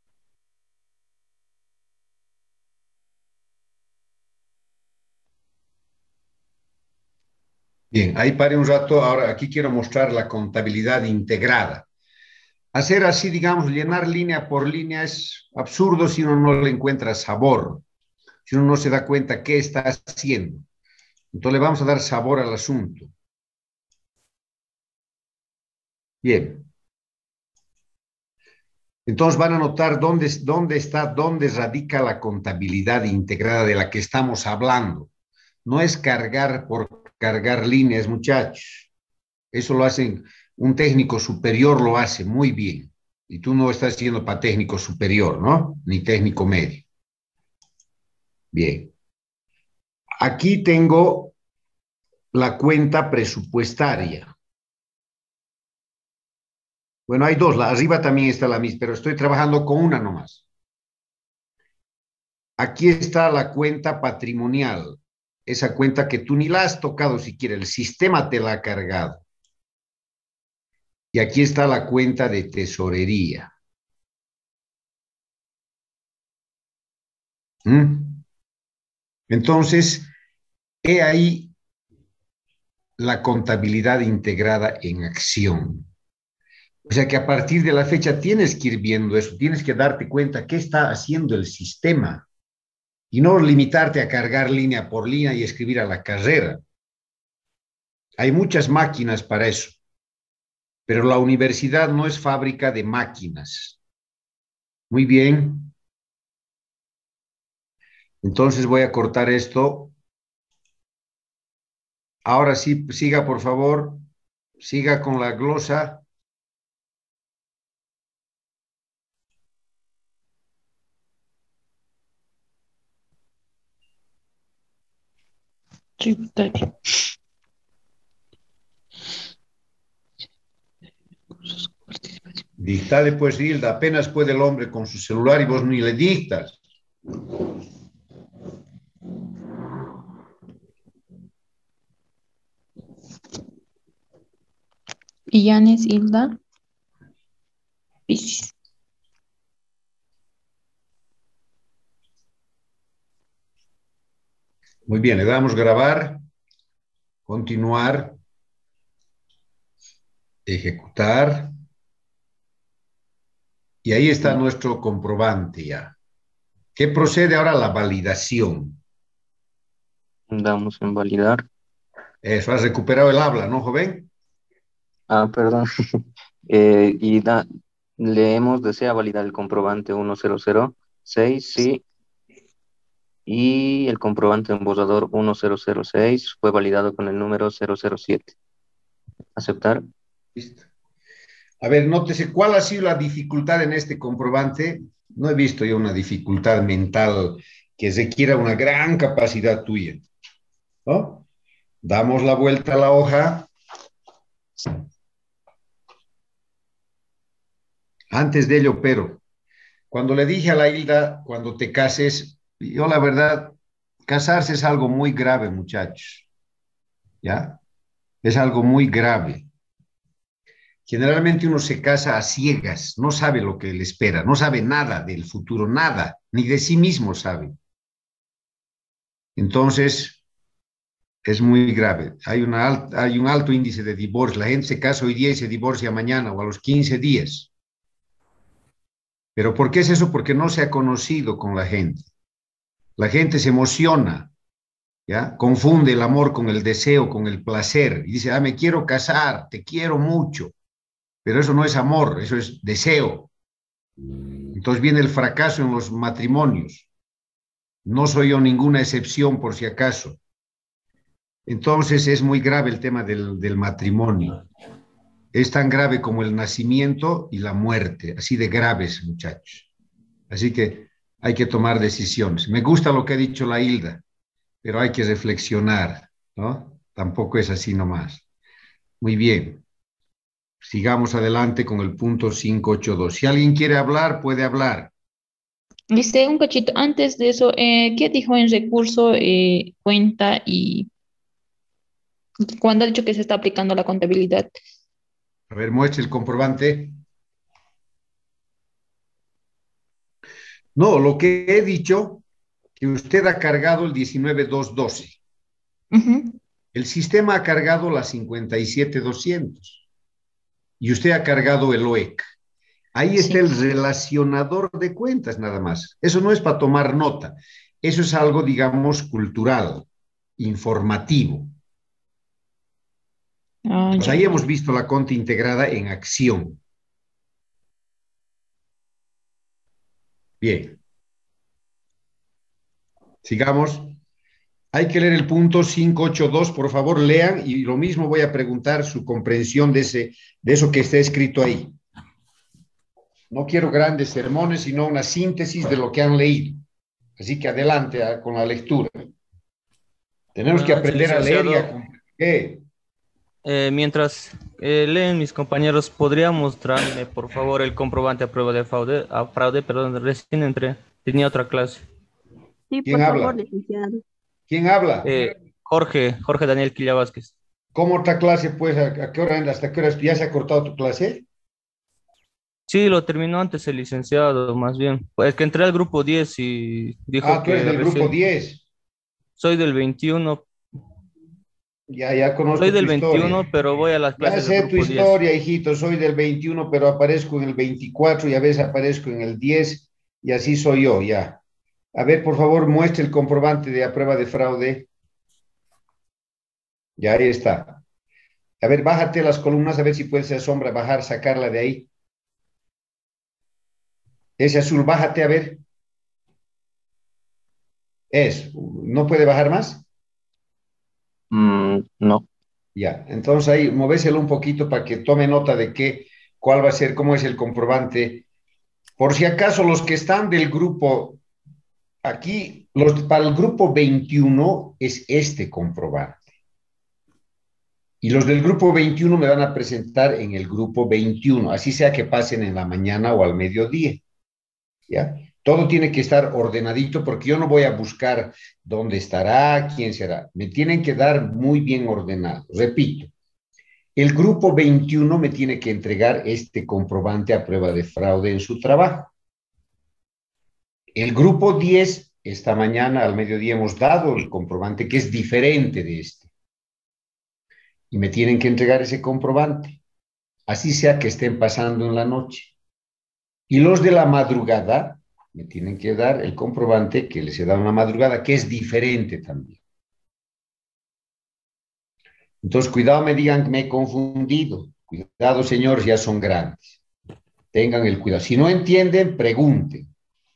Bien, ahí paré un rato. Ahora aquí quiero mostrar la contabilidad integrada. Hacer así, digamos, llenar línea por línea es absurdo si uno no le encuentra sabor, si uno no se da cuenta qué está haciendo. Entonces le vamos a dar sabor al asunto. Bien. Entonces van a notar dónde, dónde está, dónde radica la contabilidad integrada de la que estamos hablando. No es cargar por cargar líneas, muchachos. Eso lo hacen, un técnico superior lo hace muy bien. Y tú no estás siendo para técnico superior, ¿no? Ni técnico medio. Bien. Aquí tengo la cuenta presupuestaria. Bueno, hay dos, la arriba también está la misma, pero estoy trabajando con una nomás. Aquí está la cuenta patrimonial, esa cuenta que tú ni la has tocado siquiera, el sistema te la ha cargado. Y aquí está la cuenta de tesorería. ¿Mm? Entonces, he ahí la contabilidad integrada en acción. O sea que a partir de la fecha tienes que ir viendo eso, tienes que darte cuenta qué está haciendo el sistema y no limitarte a cargar línea por línea y escribir a la carrera. Hay muchas máquinas para eso, pero la universidad no es fábrica de máquinas. Muy bien. Entonces voy a cortar esto. Ahora sí, siga por favor, siga con la glosa. Tributario. Dictale pues, Hilda, apenas puede el hombre con su celular y vos ni le dictas. Illanes, Hilda, Piscis. Muy bien, le damos grabar, continuar, ejecutar. Y ahí está nuestro comprobante ya. ¿Qué procede ahora? La validación. Damos en validar. Eso, has recuperado el habla, ¿no, joven? Ah, perdón. Eh, y da, leemos, desea validar el comprobante uno cero cero seis, sí, y el comprobante en borrador uno cero cero seis fue validado con el número cero cero siete. ¿Aceptar? Listo. A ver, nótese, ¿cuál ha sido la dificultad en este comprobante? No he visto yo una dificultad mental que requiera una gran capacidad tuya, ¿no? Damos la vuelta a la hoja. Antes de ello, pero, cuando le dije a la Hilda, cuando te cases, yo la verdad, casarse es algo muy grave, muchachos, ¿ya? Es algo muy grave. Generalmente uno se casa a ciegas, no sabe lo que le espera, no sabe nada del futuro, nada, ni de sí mismo sabe. Entonces, es muy grave. Hay, una, hay un alto índice de divorcio. La gente se casa hoy día y se divorcia mañana o a los quince días. ¿Pero por qué es eso? Porque no se ha conocido con la gente. La gente se emociona, ¿ya? Confunde el amor con el deseo, con el placer. Y dice, ah, me quiero casar, te quiero mucho. Pero eso no es amor, eso es deseo. Entonces viene el fracaso en los matrimonios. No soy yo ninguna excepción, por si acaso. Entonces es muy grave el tema del, del matrimonio. Es tan grave como el nacimiento y la muerte, así de graves, muchachos. Así que hay que tomar decisiones. Me gusta lo que ha dicho la Hilda, pero hay que reflexionar, ¿no? Tampoco es así nomás. Muy bien. sigamos adelante con el punto quinientos ochenta y dos. Si alguien quiere hablar, puede hablar. Dice un cachito, antes de eso, eh, ¿qué dijo en recurso, eh, cuenta y cuando ha dicho que se está aplicando la contabilidad? A ver, muestre el comprobante. No, lo que he dicho, que usted ha cargado el diecinueve mil doscientos doce. Ujú. El sistema ha cargado la cincuenta y siete mil doscientos. Y usted ha cargado el O E C. Ahí está Sí. el relacionador de cuentas nada más. Eso no es para tomar nota. Eso es algo, digamos, cultural, informativo. Ah, Pues ya. ahí hemos visto la cuenta integrada en acción. Bien. Sigamos. Hay que leer el punto quinientos ochenta y dos, por favor, lean, y lo mismo voy a preguntar su comprensión de, ese, de eso que está escrito ahí. No quiero grandes sermones, sino una síntesis de lo que han leído. Así que adelante a, con la lectura. Tenemos Buenas que noches, aprender a leer y a licenciado. comprender. ¿Qué? Eh, mientras eh, leen mis compañeros, ¿podría mostrarme, por favor, el comprobante a prueba de fraude? A fraude, perdón, recién entré. Tenía otra clase. Sí, ¿Quién por favor, habla? licenciado. ¿Quién habla? Eh, Jorge, Jorge Daniel Quilla Vázquez. ¿Cómo otra clase, pues? ¿A, a qué hora, hasta qué hora ya se ha cortado tu clase? Sí, lo terminó antes el licenciado, más bien. Pues que entré al grupo diez y dijo Ah, tú eres que del grupo recién. diez. Soy del veintiuno. Ya, ya Soy conozco tu del historia. veintiuno, pero voy a las Ya clases del sé tu grupo diez. historia, hijito. Soy del veintiuno, pero aparezco en el veinticuatro y a veces aparezco en el diez y así soy yo, ya. A ver, por favor, muestre el comprobante de a prueba de fraude. Ya, ahí está. A ver, bájate las columnas, a ver si puedes esa sombra, bajar, sacarla de ahí. Ese azul, bájate, a ver. Es, ¿no puede bajar más? Mm, no. Ya, entonces ahí, movéselo un poquito para que tome nota de qué, cuál va a ser, cómo es el comprobante. Por si acaso los que están del grupo, aquí, los, para el grupo veintiuno es este comprobante. Y los del grupo veintiuno me van a presentar en el grupo veintiuno, así sea que pasen en la mañana o al mediodía. ¿Ya? Todo tiene que estar ordenadito porque yo no voy a buscar dónde estará, quién será. Me tienen que dar muy bien ordenado. Repito, el grupo veintiuno me tiene que entregar este comprobante a prueba de fraude en su trabajo. El grupo diez, esta mañana al mediodía hemos dado el comprobante que es diferente de este. Y me tienen que entregar ese comprobante, así sea que estén pasando en la noche. Y los de la madrugada me tienen que dar el comprobante que les he dado en la madrugada, que es diferente también. Entonces, cuidado, me digan que me he confundido. Cuidado, señores, ya son grandes. Tengan el cuidado. Si no entienden, pregunten.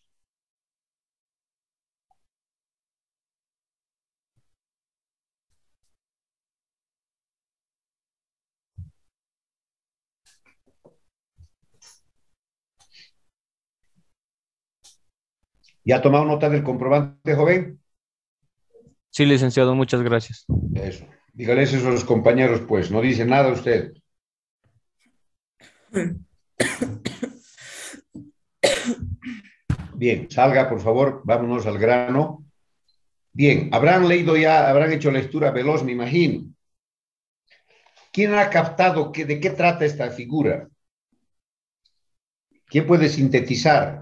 ¿Ya ha tomado nota del comprobante, joven? Sí, licenciado, muchas gracias. Eso. Dígales eso a los compañeros, pues. No dice nada usted. Bien, salga, por favor. Vámonos al grano. Bien, habrán leído ya, habrán hecho lectura veloz, me imagino. ¿Quién ha captado que, de qué trata esta figura? ¿Quién puede sintetizar?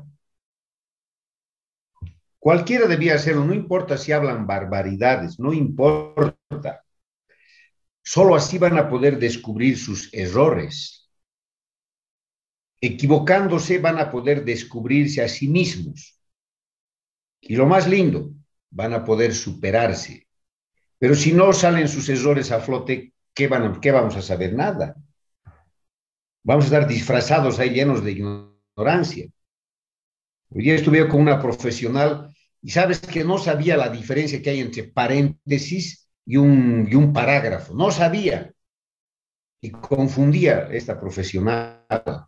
Cualquiera debía hacerlo, no importa si hablan barbaridades, no importa. Solo así van a poder descubrir sus errores. Equivocándose van a poder descubrirse a sí mismos. Y lo más lindo, van a poder superarse. Pero si no salen sus errores a flote, ¿qué, van a, qué vamos a saber? Nada. Vamos a estar disfrazados ahí llenos de ignorancia. Hoy día estuve con una profesional y sabes que no sabía la diferencia que hay entre paréntesis y un, y un parágrafo. No sabía. Y confundía esta profesional.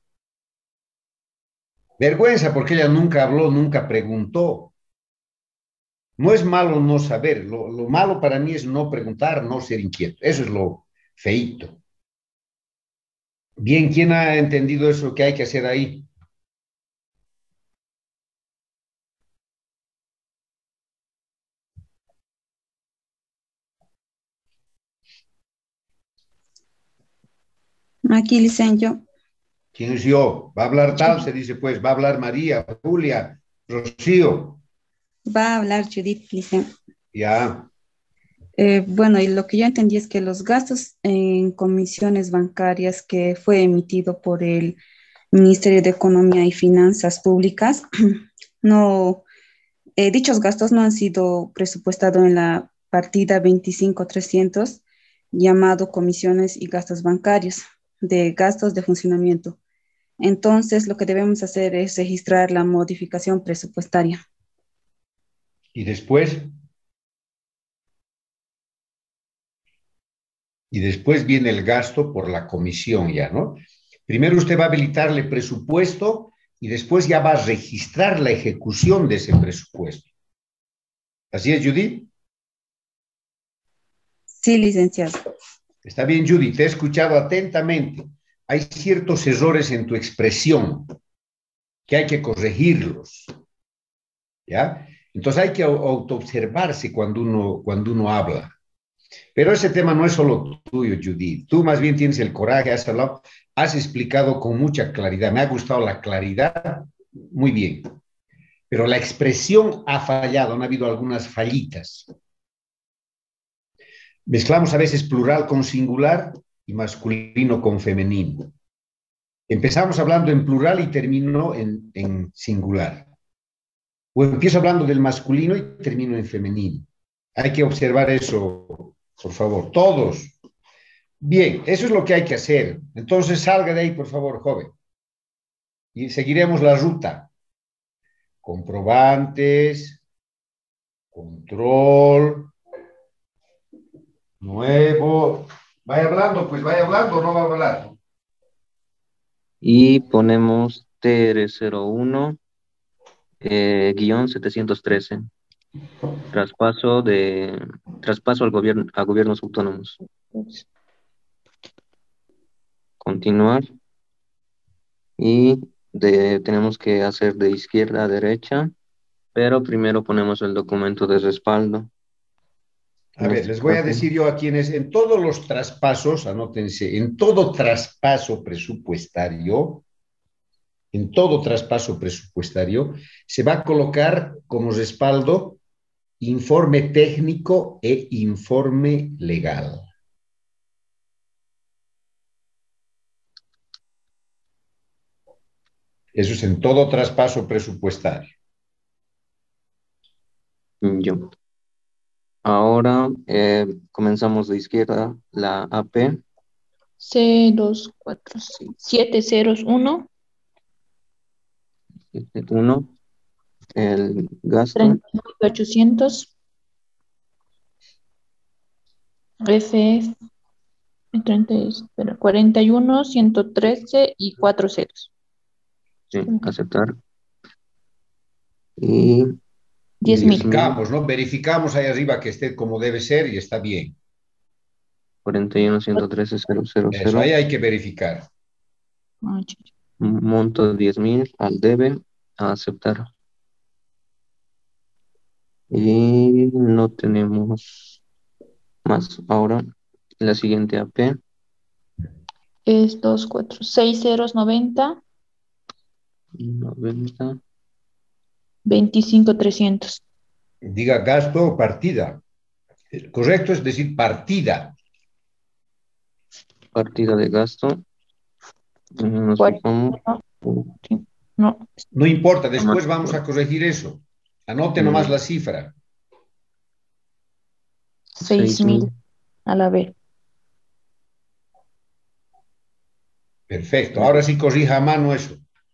Vergüenza porque ella nunca habló, nunca preguntó. No es malo no saber. Lo, lo malo para mí es no preguntar, no ser inquieto. Eso es lo feíto. Bien, ¿quién ha entendido eso que hay que hacer ahí? Aquí, licenciado. ¿Quién es yo? ¿Va a hablar tal? Se dice, pues, va a hablar María, Julia, Rocío. Va a hablar Judith, licenciado. Ya. Eh, bueno, y lo que yo entendí es que los gastos en comisiones bancarias que fue emitido por el Ministerio de Economía y Finanzas Públicas, no, eh, dichos gastos no han sido presupuestados en la partida veinticinco trescientos llamado comisiones y gastos bancarios de gastos de funcionamiento. Entonces, lo que debemos hacer es registrar la modificación presupuestaria. ¿Y después? Y después viene el gasto por la comisión ya, ¿no? Primero usted va a habilitarle presupuesto y después ya va a registrar la ejecución de ese presupuesto. ¿Así es, Judith? Sí, licenciado. Está bien, Judith, te he escuchado atentamente. Hay ciertos errores en tu expresión que hay que corregirlos, ¿ya? Entonces hay que autoobservarse cuando uno, cuando uno habla. Pero ese tema no es solo tuyo, Judith. Tú más bien tienes el coraje, has hablado, has explicado con mucha claridad. Me ha gustado la claridad, muy bien. Pero la expresión ha fallado, han habido algunas fallitas. Mezclamos a veces plural con singular y masculino con femenino. Empezamos hablando en plural y termino en, en singular. O empiezo hablando del masculino y termino en femenino. Hay que observar eso, por favor, todos. Bien, eso es lo que hay que hacer. Entonces salga de ahí, por favor, joven. Y seguiremos la ruta. Comprobantes, control, nuevo. Vaya hablando, pues vaya hablando, no va a hablar. Y ponemos T R cero uno eh, guión setecientos trece. Traspaso de traspaso al gobierno a gobiernos autónomos. Continuar. Y de, tenemos que hacer de izquierda a derecha, pero primero ponemos el documento de respaldo. A En ver, este les voy a caso, decir yo a quienes en todos los traspasos, anótense, en todo traspaso presupuestario, en todo traspaso presupuestario, se va a colocar como respaldo informe técnico e informe legal. Eso es en todo traspaso presupuestario. yo. Ahora eh, comenzamos de izquierda, la A P. C dos cuatro seis siete ceros uno uno, el gasto, treinta y nueve ochocientos F F treinta, espera, cuarenta y uno ciento trece y cuatro ceros. sí, aceptar. Y diez mil. Verificamos, ¿no? Verificamos ahí arriba que esté como debe ser y está bien. cuarenta y uno ciento trece cero cero Eso, cero. ahí hay que verificar. Ah, ch- ch- Monto diez mil al debe, a aceptar. Y no tenemos más. Ahora, la siguiente A P. Es dos cuatro seis ceros noventa noventa. veinticinco trescientos. Diga gasto o partida. El correcto es decir partida. Partida de gasto. Nos cuarenta, fijamos. sí, no, No importa, Tomar después vamos a corregir eso. Anote mm, nomás la cifra. seis seis mil mil. a la vez. Perfecto. Ahora sí corrija a mano eso.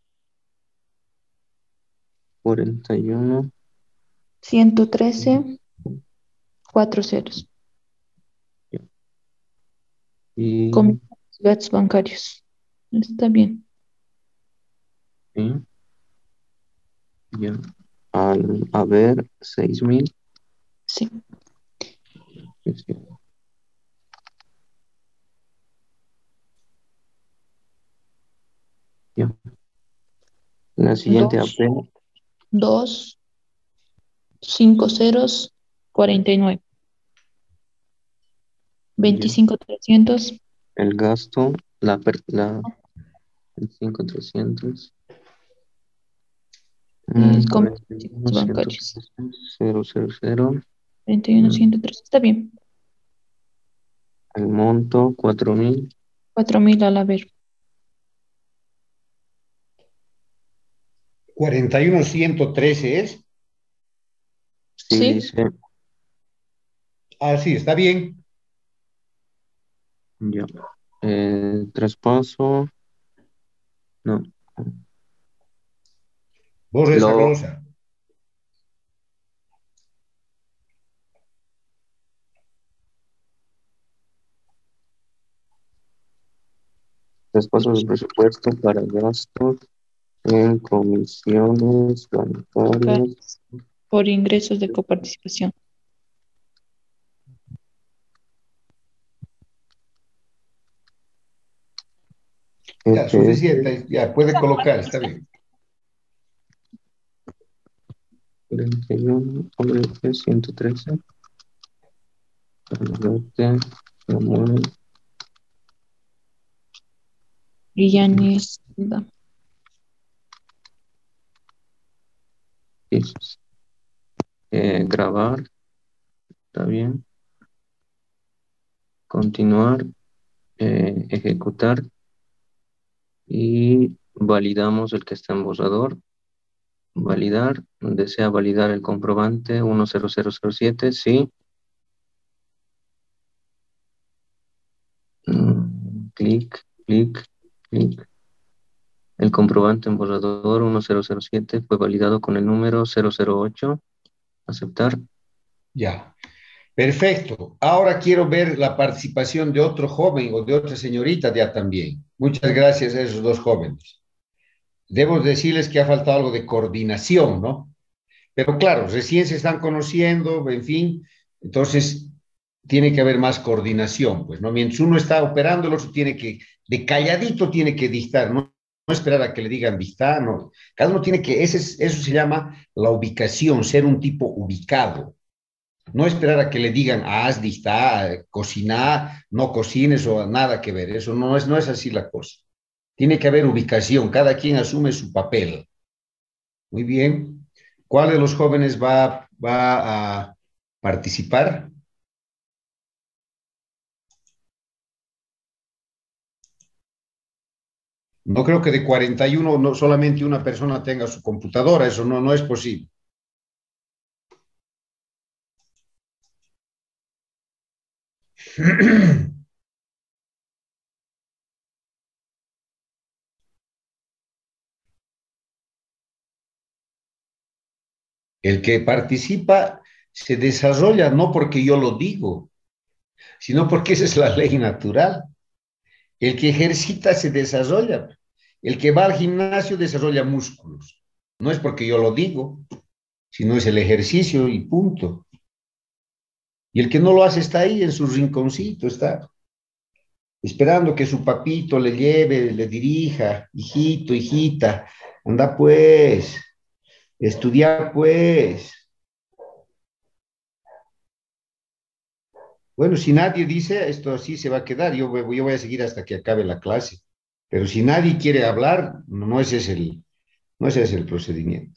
cuarenta y uno. ciento trece cuatro ceros. Y, Con gastos bancarios. Está bien. y ya. Al haber seis mil. Sí. Ya. La siguiente Dos, A P, dos, cinco ceros, cuarenta y nueve. ya. Veinticinco trescientos. El gasto, la, per- la veinticinco trescientos, mm, Es con cuarenta y uno, beneficios bancarios. ciento trece, cero, cero, cero, treinta y uno, mm, ciento tres. Está bien. el monto, cuatro mil, Cuatro mil al haber. cuarenta y uno ciento trece es. sí, ¿Sí? dice, Ah, sí, está bien. ya. Eh, traspaso, no. Borra esa Lo, glosa. traspaso del presupuesto para gastos en comisiones bancarias. Bancarios por ingresos de coparticipación. Ya, F F, suficiente. Ya, puede colocar, está bien. cuarenta y uno, O F ciento trece, Alberto, Samuel, Villanes. Da. Jesús. Eh, grabar, está bien. Continuar, eh, ejecutar y validamos el que está en borrador. Validar, desea validar el comprobante uno cero cero cero siete, sí. Mm, clic, clic, clic. El comprobante en borrador uno cero cero siete fue validado con el número cero cero ocho. Aceptar. Ya. Perfecto. Ahora quiero ver la participación de otro joven o de otra señorita ya también. Muchas gracias a esos dos jóvenes. Debo decirles que ha faltado algo de coordinación, ¿no? Pero claro, recién se están conociendo, en fin, entonces tiene que haber más coordinación, pues, ¿no? Mientras uno está operando, el otro tiene que, de calladito tiene que dictar, ¿no? No esperar a que le digan dictar, no. Cada uno tiene que, ese es, eso se llama la ubicación, ser un tipo ubicado. No esperar a que le digan, haz, dictar, cocinar, no cocines o nada que ver. Eso no es, no es así la cosa. Tiene que haber ubicación, cada quien asume su papel. Muy bien. ¿Cuál de los jóvenes va, va a participar? No creo que de cuarenta y uno no, solamente una persona tenga su computadora, eso no, no es posible. El que participa se desarrolla no porque yo lo digo, sino porque esa es la ley natural. El que ejercita se desarrolla. El que va al gimnasio desarrolla músculos. No es porque yo lo digo, sino es el ejercicio y punto. Y el que no lo hace está ahí en su rinconcito, está esperando que su papito le lleve, le dirija, hijito, hijita, anda pues, estudia pues. Bueno, si nadie dice esto así se va a quedar, yo, voy- yo voy a seguir hasta que acabe la clase. Pero si nadie quiere hablar, no, no ese es el, no ese es el procedimiento.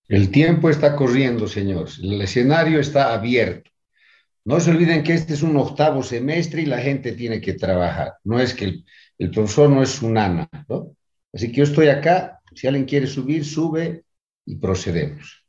El tiempo está corriendo, señores. El escenario está abierto. No se olviden que este es un octavo semestre y la gente tiene que trabajar. No es que el, el profesor no es un nana, ¿no? Así que yo estoy acá. Si alguien quiere subir, sube y procedemos.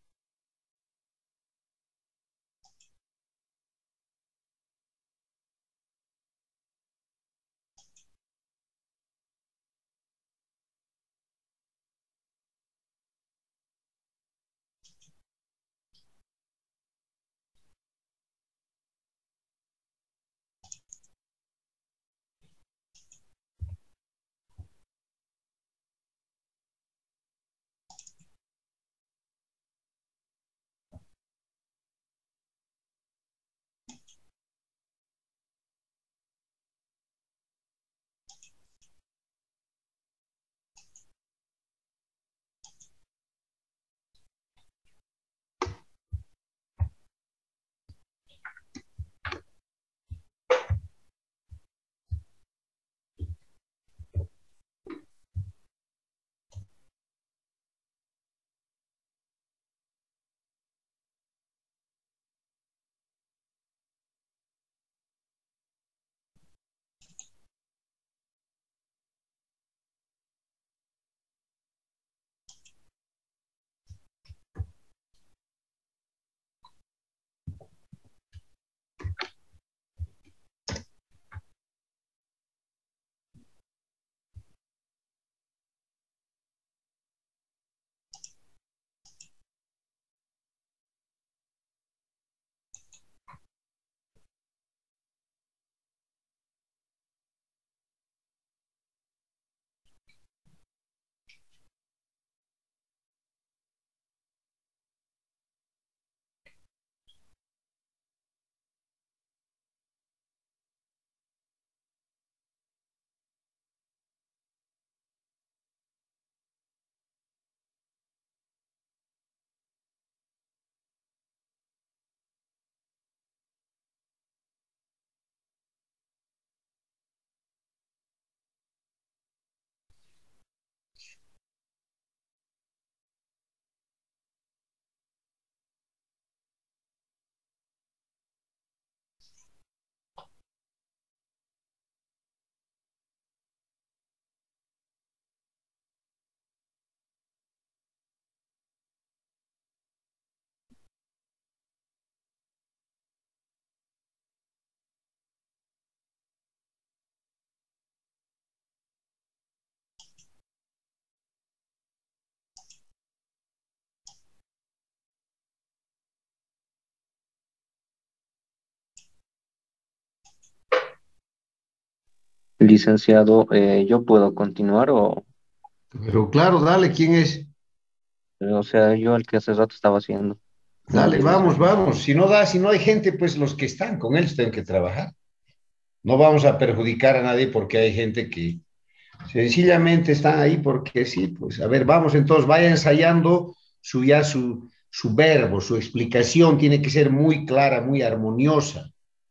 Licenciado, eh, ¿yo puedo continuar o, Pero claro, dale, ¿quién es? o sea, yo el que hace rato estaba haciendo? Dale, vamos, vamos. Si no da, si no hay gente, pues los que están con él tienen que trabajar. No vamos a perjudicar a nadie porque hay gente que sencillamente están ahí porque sí, pues a ver, vamos entonces, vaya ensayando su ya su, su verbo, su explicación tiene que ser muy clara, muy armoniosa.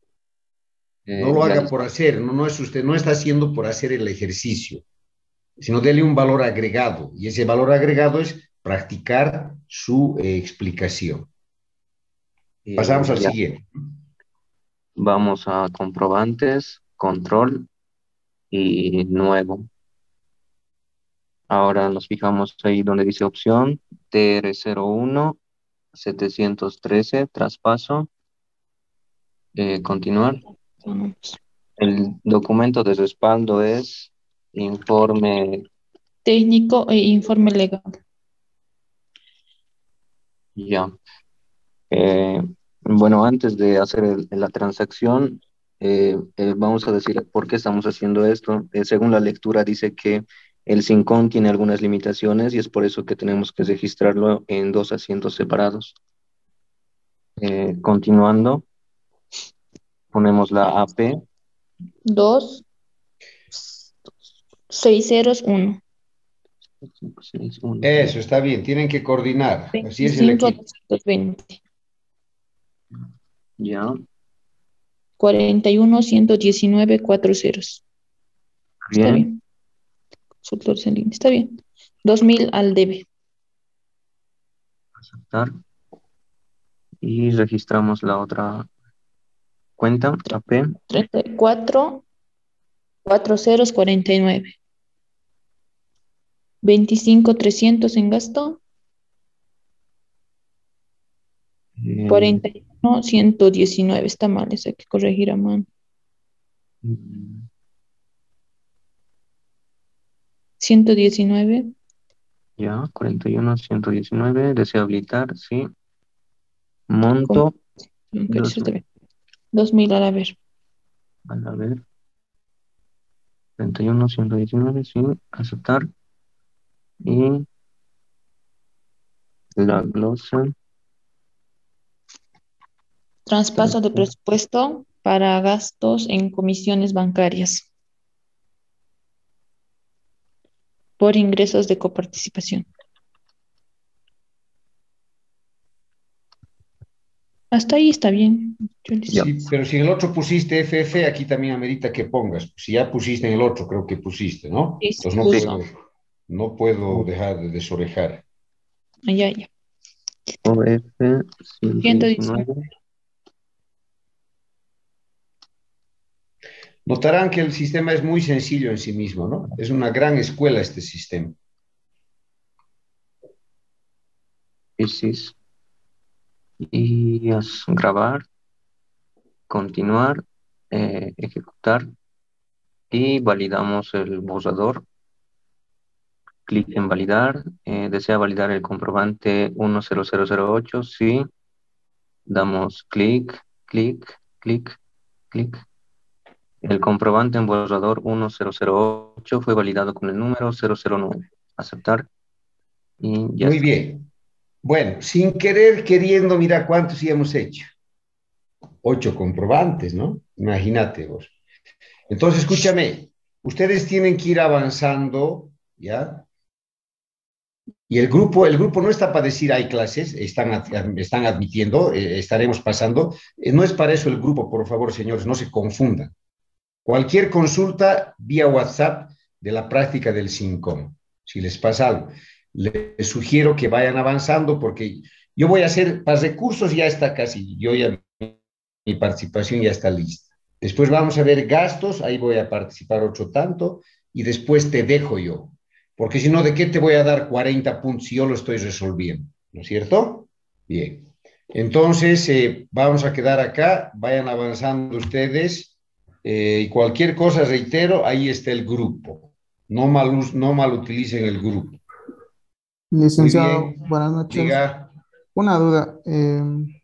No Eh, lo ya haga listo. por hacer, no, no es usted, no está haciendo por hacer el ejercicio, sino dele un valor agregado. Y ese valor agregado es practicar su eh, explicación. Eh, Pasamos al ya, siguiente. vamos a comprobantes, control y nuevo. Ahora nos fijamos ahí donde dice opción T R cero uno setecientos trece, traspaso, eh, continuar. El documento de respaldo es informe, Técnico e informe legal. ya. Eh, bueno, antes de hacer el- la transacción, eh, eh, vamos a decir por qué estamos haciendo esto. Eh, según la lectura dice que el SINCON tiene algunas limitaciones y es por eso que tenemos que registrarlo en dos asientos separados. Eh, continuando, ponemos la A P. Dos, seis ceros, uno. cinco, seis, uno. Eso está bien, tienen que coordinar. Así es el Veinticinco, equipo. doscientos veinte. Ya, Cuarenta y uno, ciento diecinueve, cuatro ceros. Está bien. bien. Consultor en línea. Está bien. Dos mil al debe. Aceptar. Y registramos la otra cuenta, A P. treinta y cuatro, cuatro ceros, cuarenta y nueve. veinticinco, trescientos en gasto. Eh, cuarenta y uno, ciento diecinueve. Está mal, eso hay que corregir a mano. mm, ciento diecinueve. ya, cuarenta y uno, ciento diecinueve. Deseo habilitar, sí. Monto, dos mil. dos mil a la ver. A la ver. treinta y uno, ciento diecinueve, sí. Aceptar. Y la glosa. Traspaso de presupuesto para gastos en comisiones bancarias por ingresos de coparticipación. Hasta ahí está bien. Ya. Sí, pero si en el otro pusiste F F, aquí también amerita que pongas. Si ya pusiste en el otro, creo que pusiste, ¿no? Sí, sí Entonces no puso. puedo, no puedo dejar de desorejar. Ah, ya, ya. O F ciento ciento diecinueve. diecinueve. Notarán que el sistema es muy sencillo en sí mismo, ¿no? Es una gran escuela este sistema. Crisis. Y as- grabar, continuar, eh, ejecutar y validamos el borrador. Clic en validar. Eh, desea validar el comprobante uno cero cero cero ocho. Sí. Damos clic, clic, clic, clic. El comprobante en borrador uno cero cero ocho fue validado con el número cero cero nueve. Aceptar. Y ya Muy está. bien. Bueno, sin querer, queriendo, mira cuántos sí hemos hecho. Ocho comprobantes, ¿no? Imagínate vos. Entonces, escúchame, ustedes tienen que ir avanzando, ¿ya? Y el grupo, el grupo no está para decir hay clases, están, ad- están admitiendo, eh, estaremos pasando. Eh, no es para eso el grupo, por favor, señores, no se confundan. Cualquier consulta vía WhatsApp de la práctica del SINCOM. Si les pasa algo, les sugiero que vayan avanzando porque yo voy a hacer, para recursos ya está casi, yo ya, mi participación ya está lista. Después vamos a ver gastos, ahí voy a participar otro tanto y después te dejo yo. Porque si no, ¿de qué te voy a dar cuarenta puntos si yo lo estoy resolviendo? ¿No es cierto? Bien. Entonces, eh, vamos a quedar acá, vayan avanzando ustedes eh, y cualquier cosa, reitero, ahí está el grupo. No mal, us- no mal utilicen el grupo. Muy Licenciado, bien, buenas noches. diga. Una duda. eh,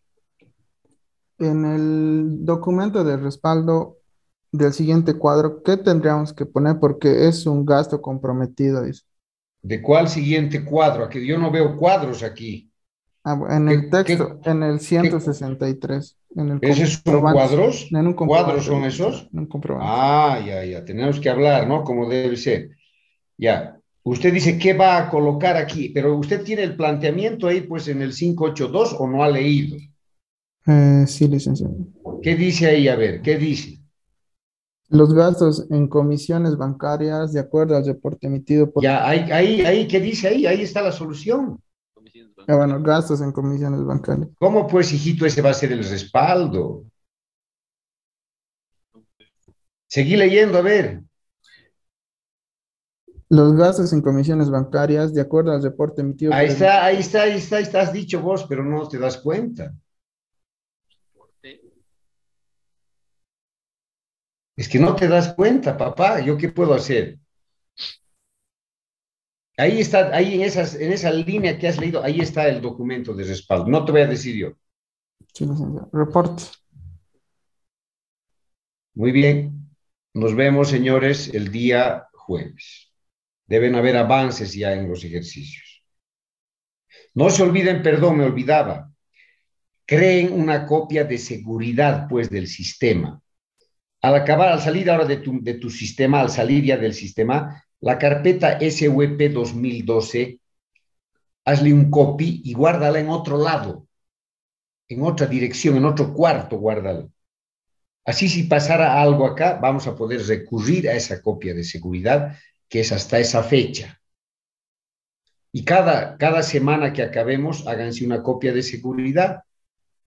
en el documento de respaldo del siguiente cuadro, ¿qué tendríamos que poner? Porque es un gasto comprometido, dice. ¿De cuál siguiente cuadro? Aquí yo no veo cuadros aquí. Ah, bu- en el ¿Qué, texto, qué, en el qué- ciento sesenta y tres, en el ¿Esos son comprobante, cuadros? en un ¿Cuadros comprobante, son licenciado, esos? en un comprobante. Ah, ya, ya, tenemos que hablar, ¿no? Como debe ser. Ya. Usted dice, ¿qué va a colocar aquí? Pero usted tiene el planteamiento ahí, pues, en el quinientos ochenta y dos o no ha leído. Eh, sí, licenciado. ¿Qué dice ahí? A ver, ¿qué dice? Los gastos en comisiones bancarias, de acuerdo al reporte emitido por... Ya, ahí, ahí, ahí, ¿qué dice ahí? Ahí está la solución. Ah, bueno, gastos en comisiones bancarias. ¿Cómo, pues, hijito, ese va a ser el respaldo? Seguí leyendo, a ver. Los gastos en comisiones bancarias, de acuerdo al reporte emitido Ahí por el... está, ahí está, ahí está, ahí está, has dicho vos, pero no te das cuenta. Es que no te das cuenta, papá. ¿Yo qué puedo hacer? Ahí está, ahí en, esas, en esa línea que has leído, ahí está el documento de respaldo. No te voy a decir yo. Sí, licenciado. Reporte. Muy bien. Nos vemos, señores, el día jueves. Deben haber avances ya en los ejercicios. No se olviden, perdón, me olvidaba. Creen una copia de seguridad, pues, del sistema. Al acabar, al salir ahora de tu, de tu sistema, al salir ya del sistema, la carpeta S U E P dos mil doce, hazle un copy y guárdala en otro lado, en otra dirección, en otro cuarto, guárdala. Así, si pasara algo acá, vamos a poder recurrir a esa copia de seguridad que es hasta esa fecha. Y cada, cada semana que acabemos, háganse una copia de seguridad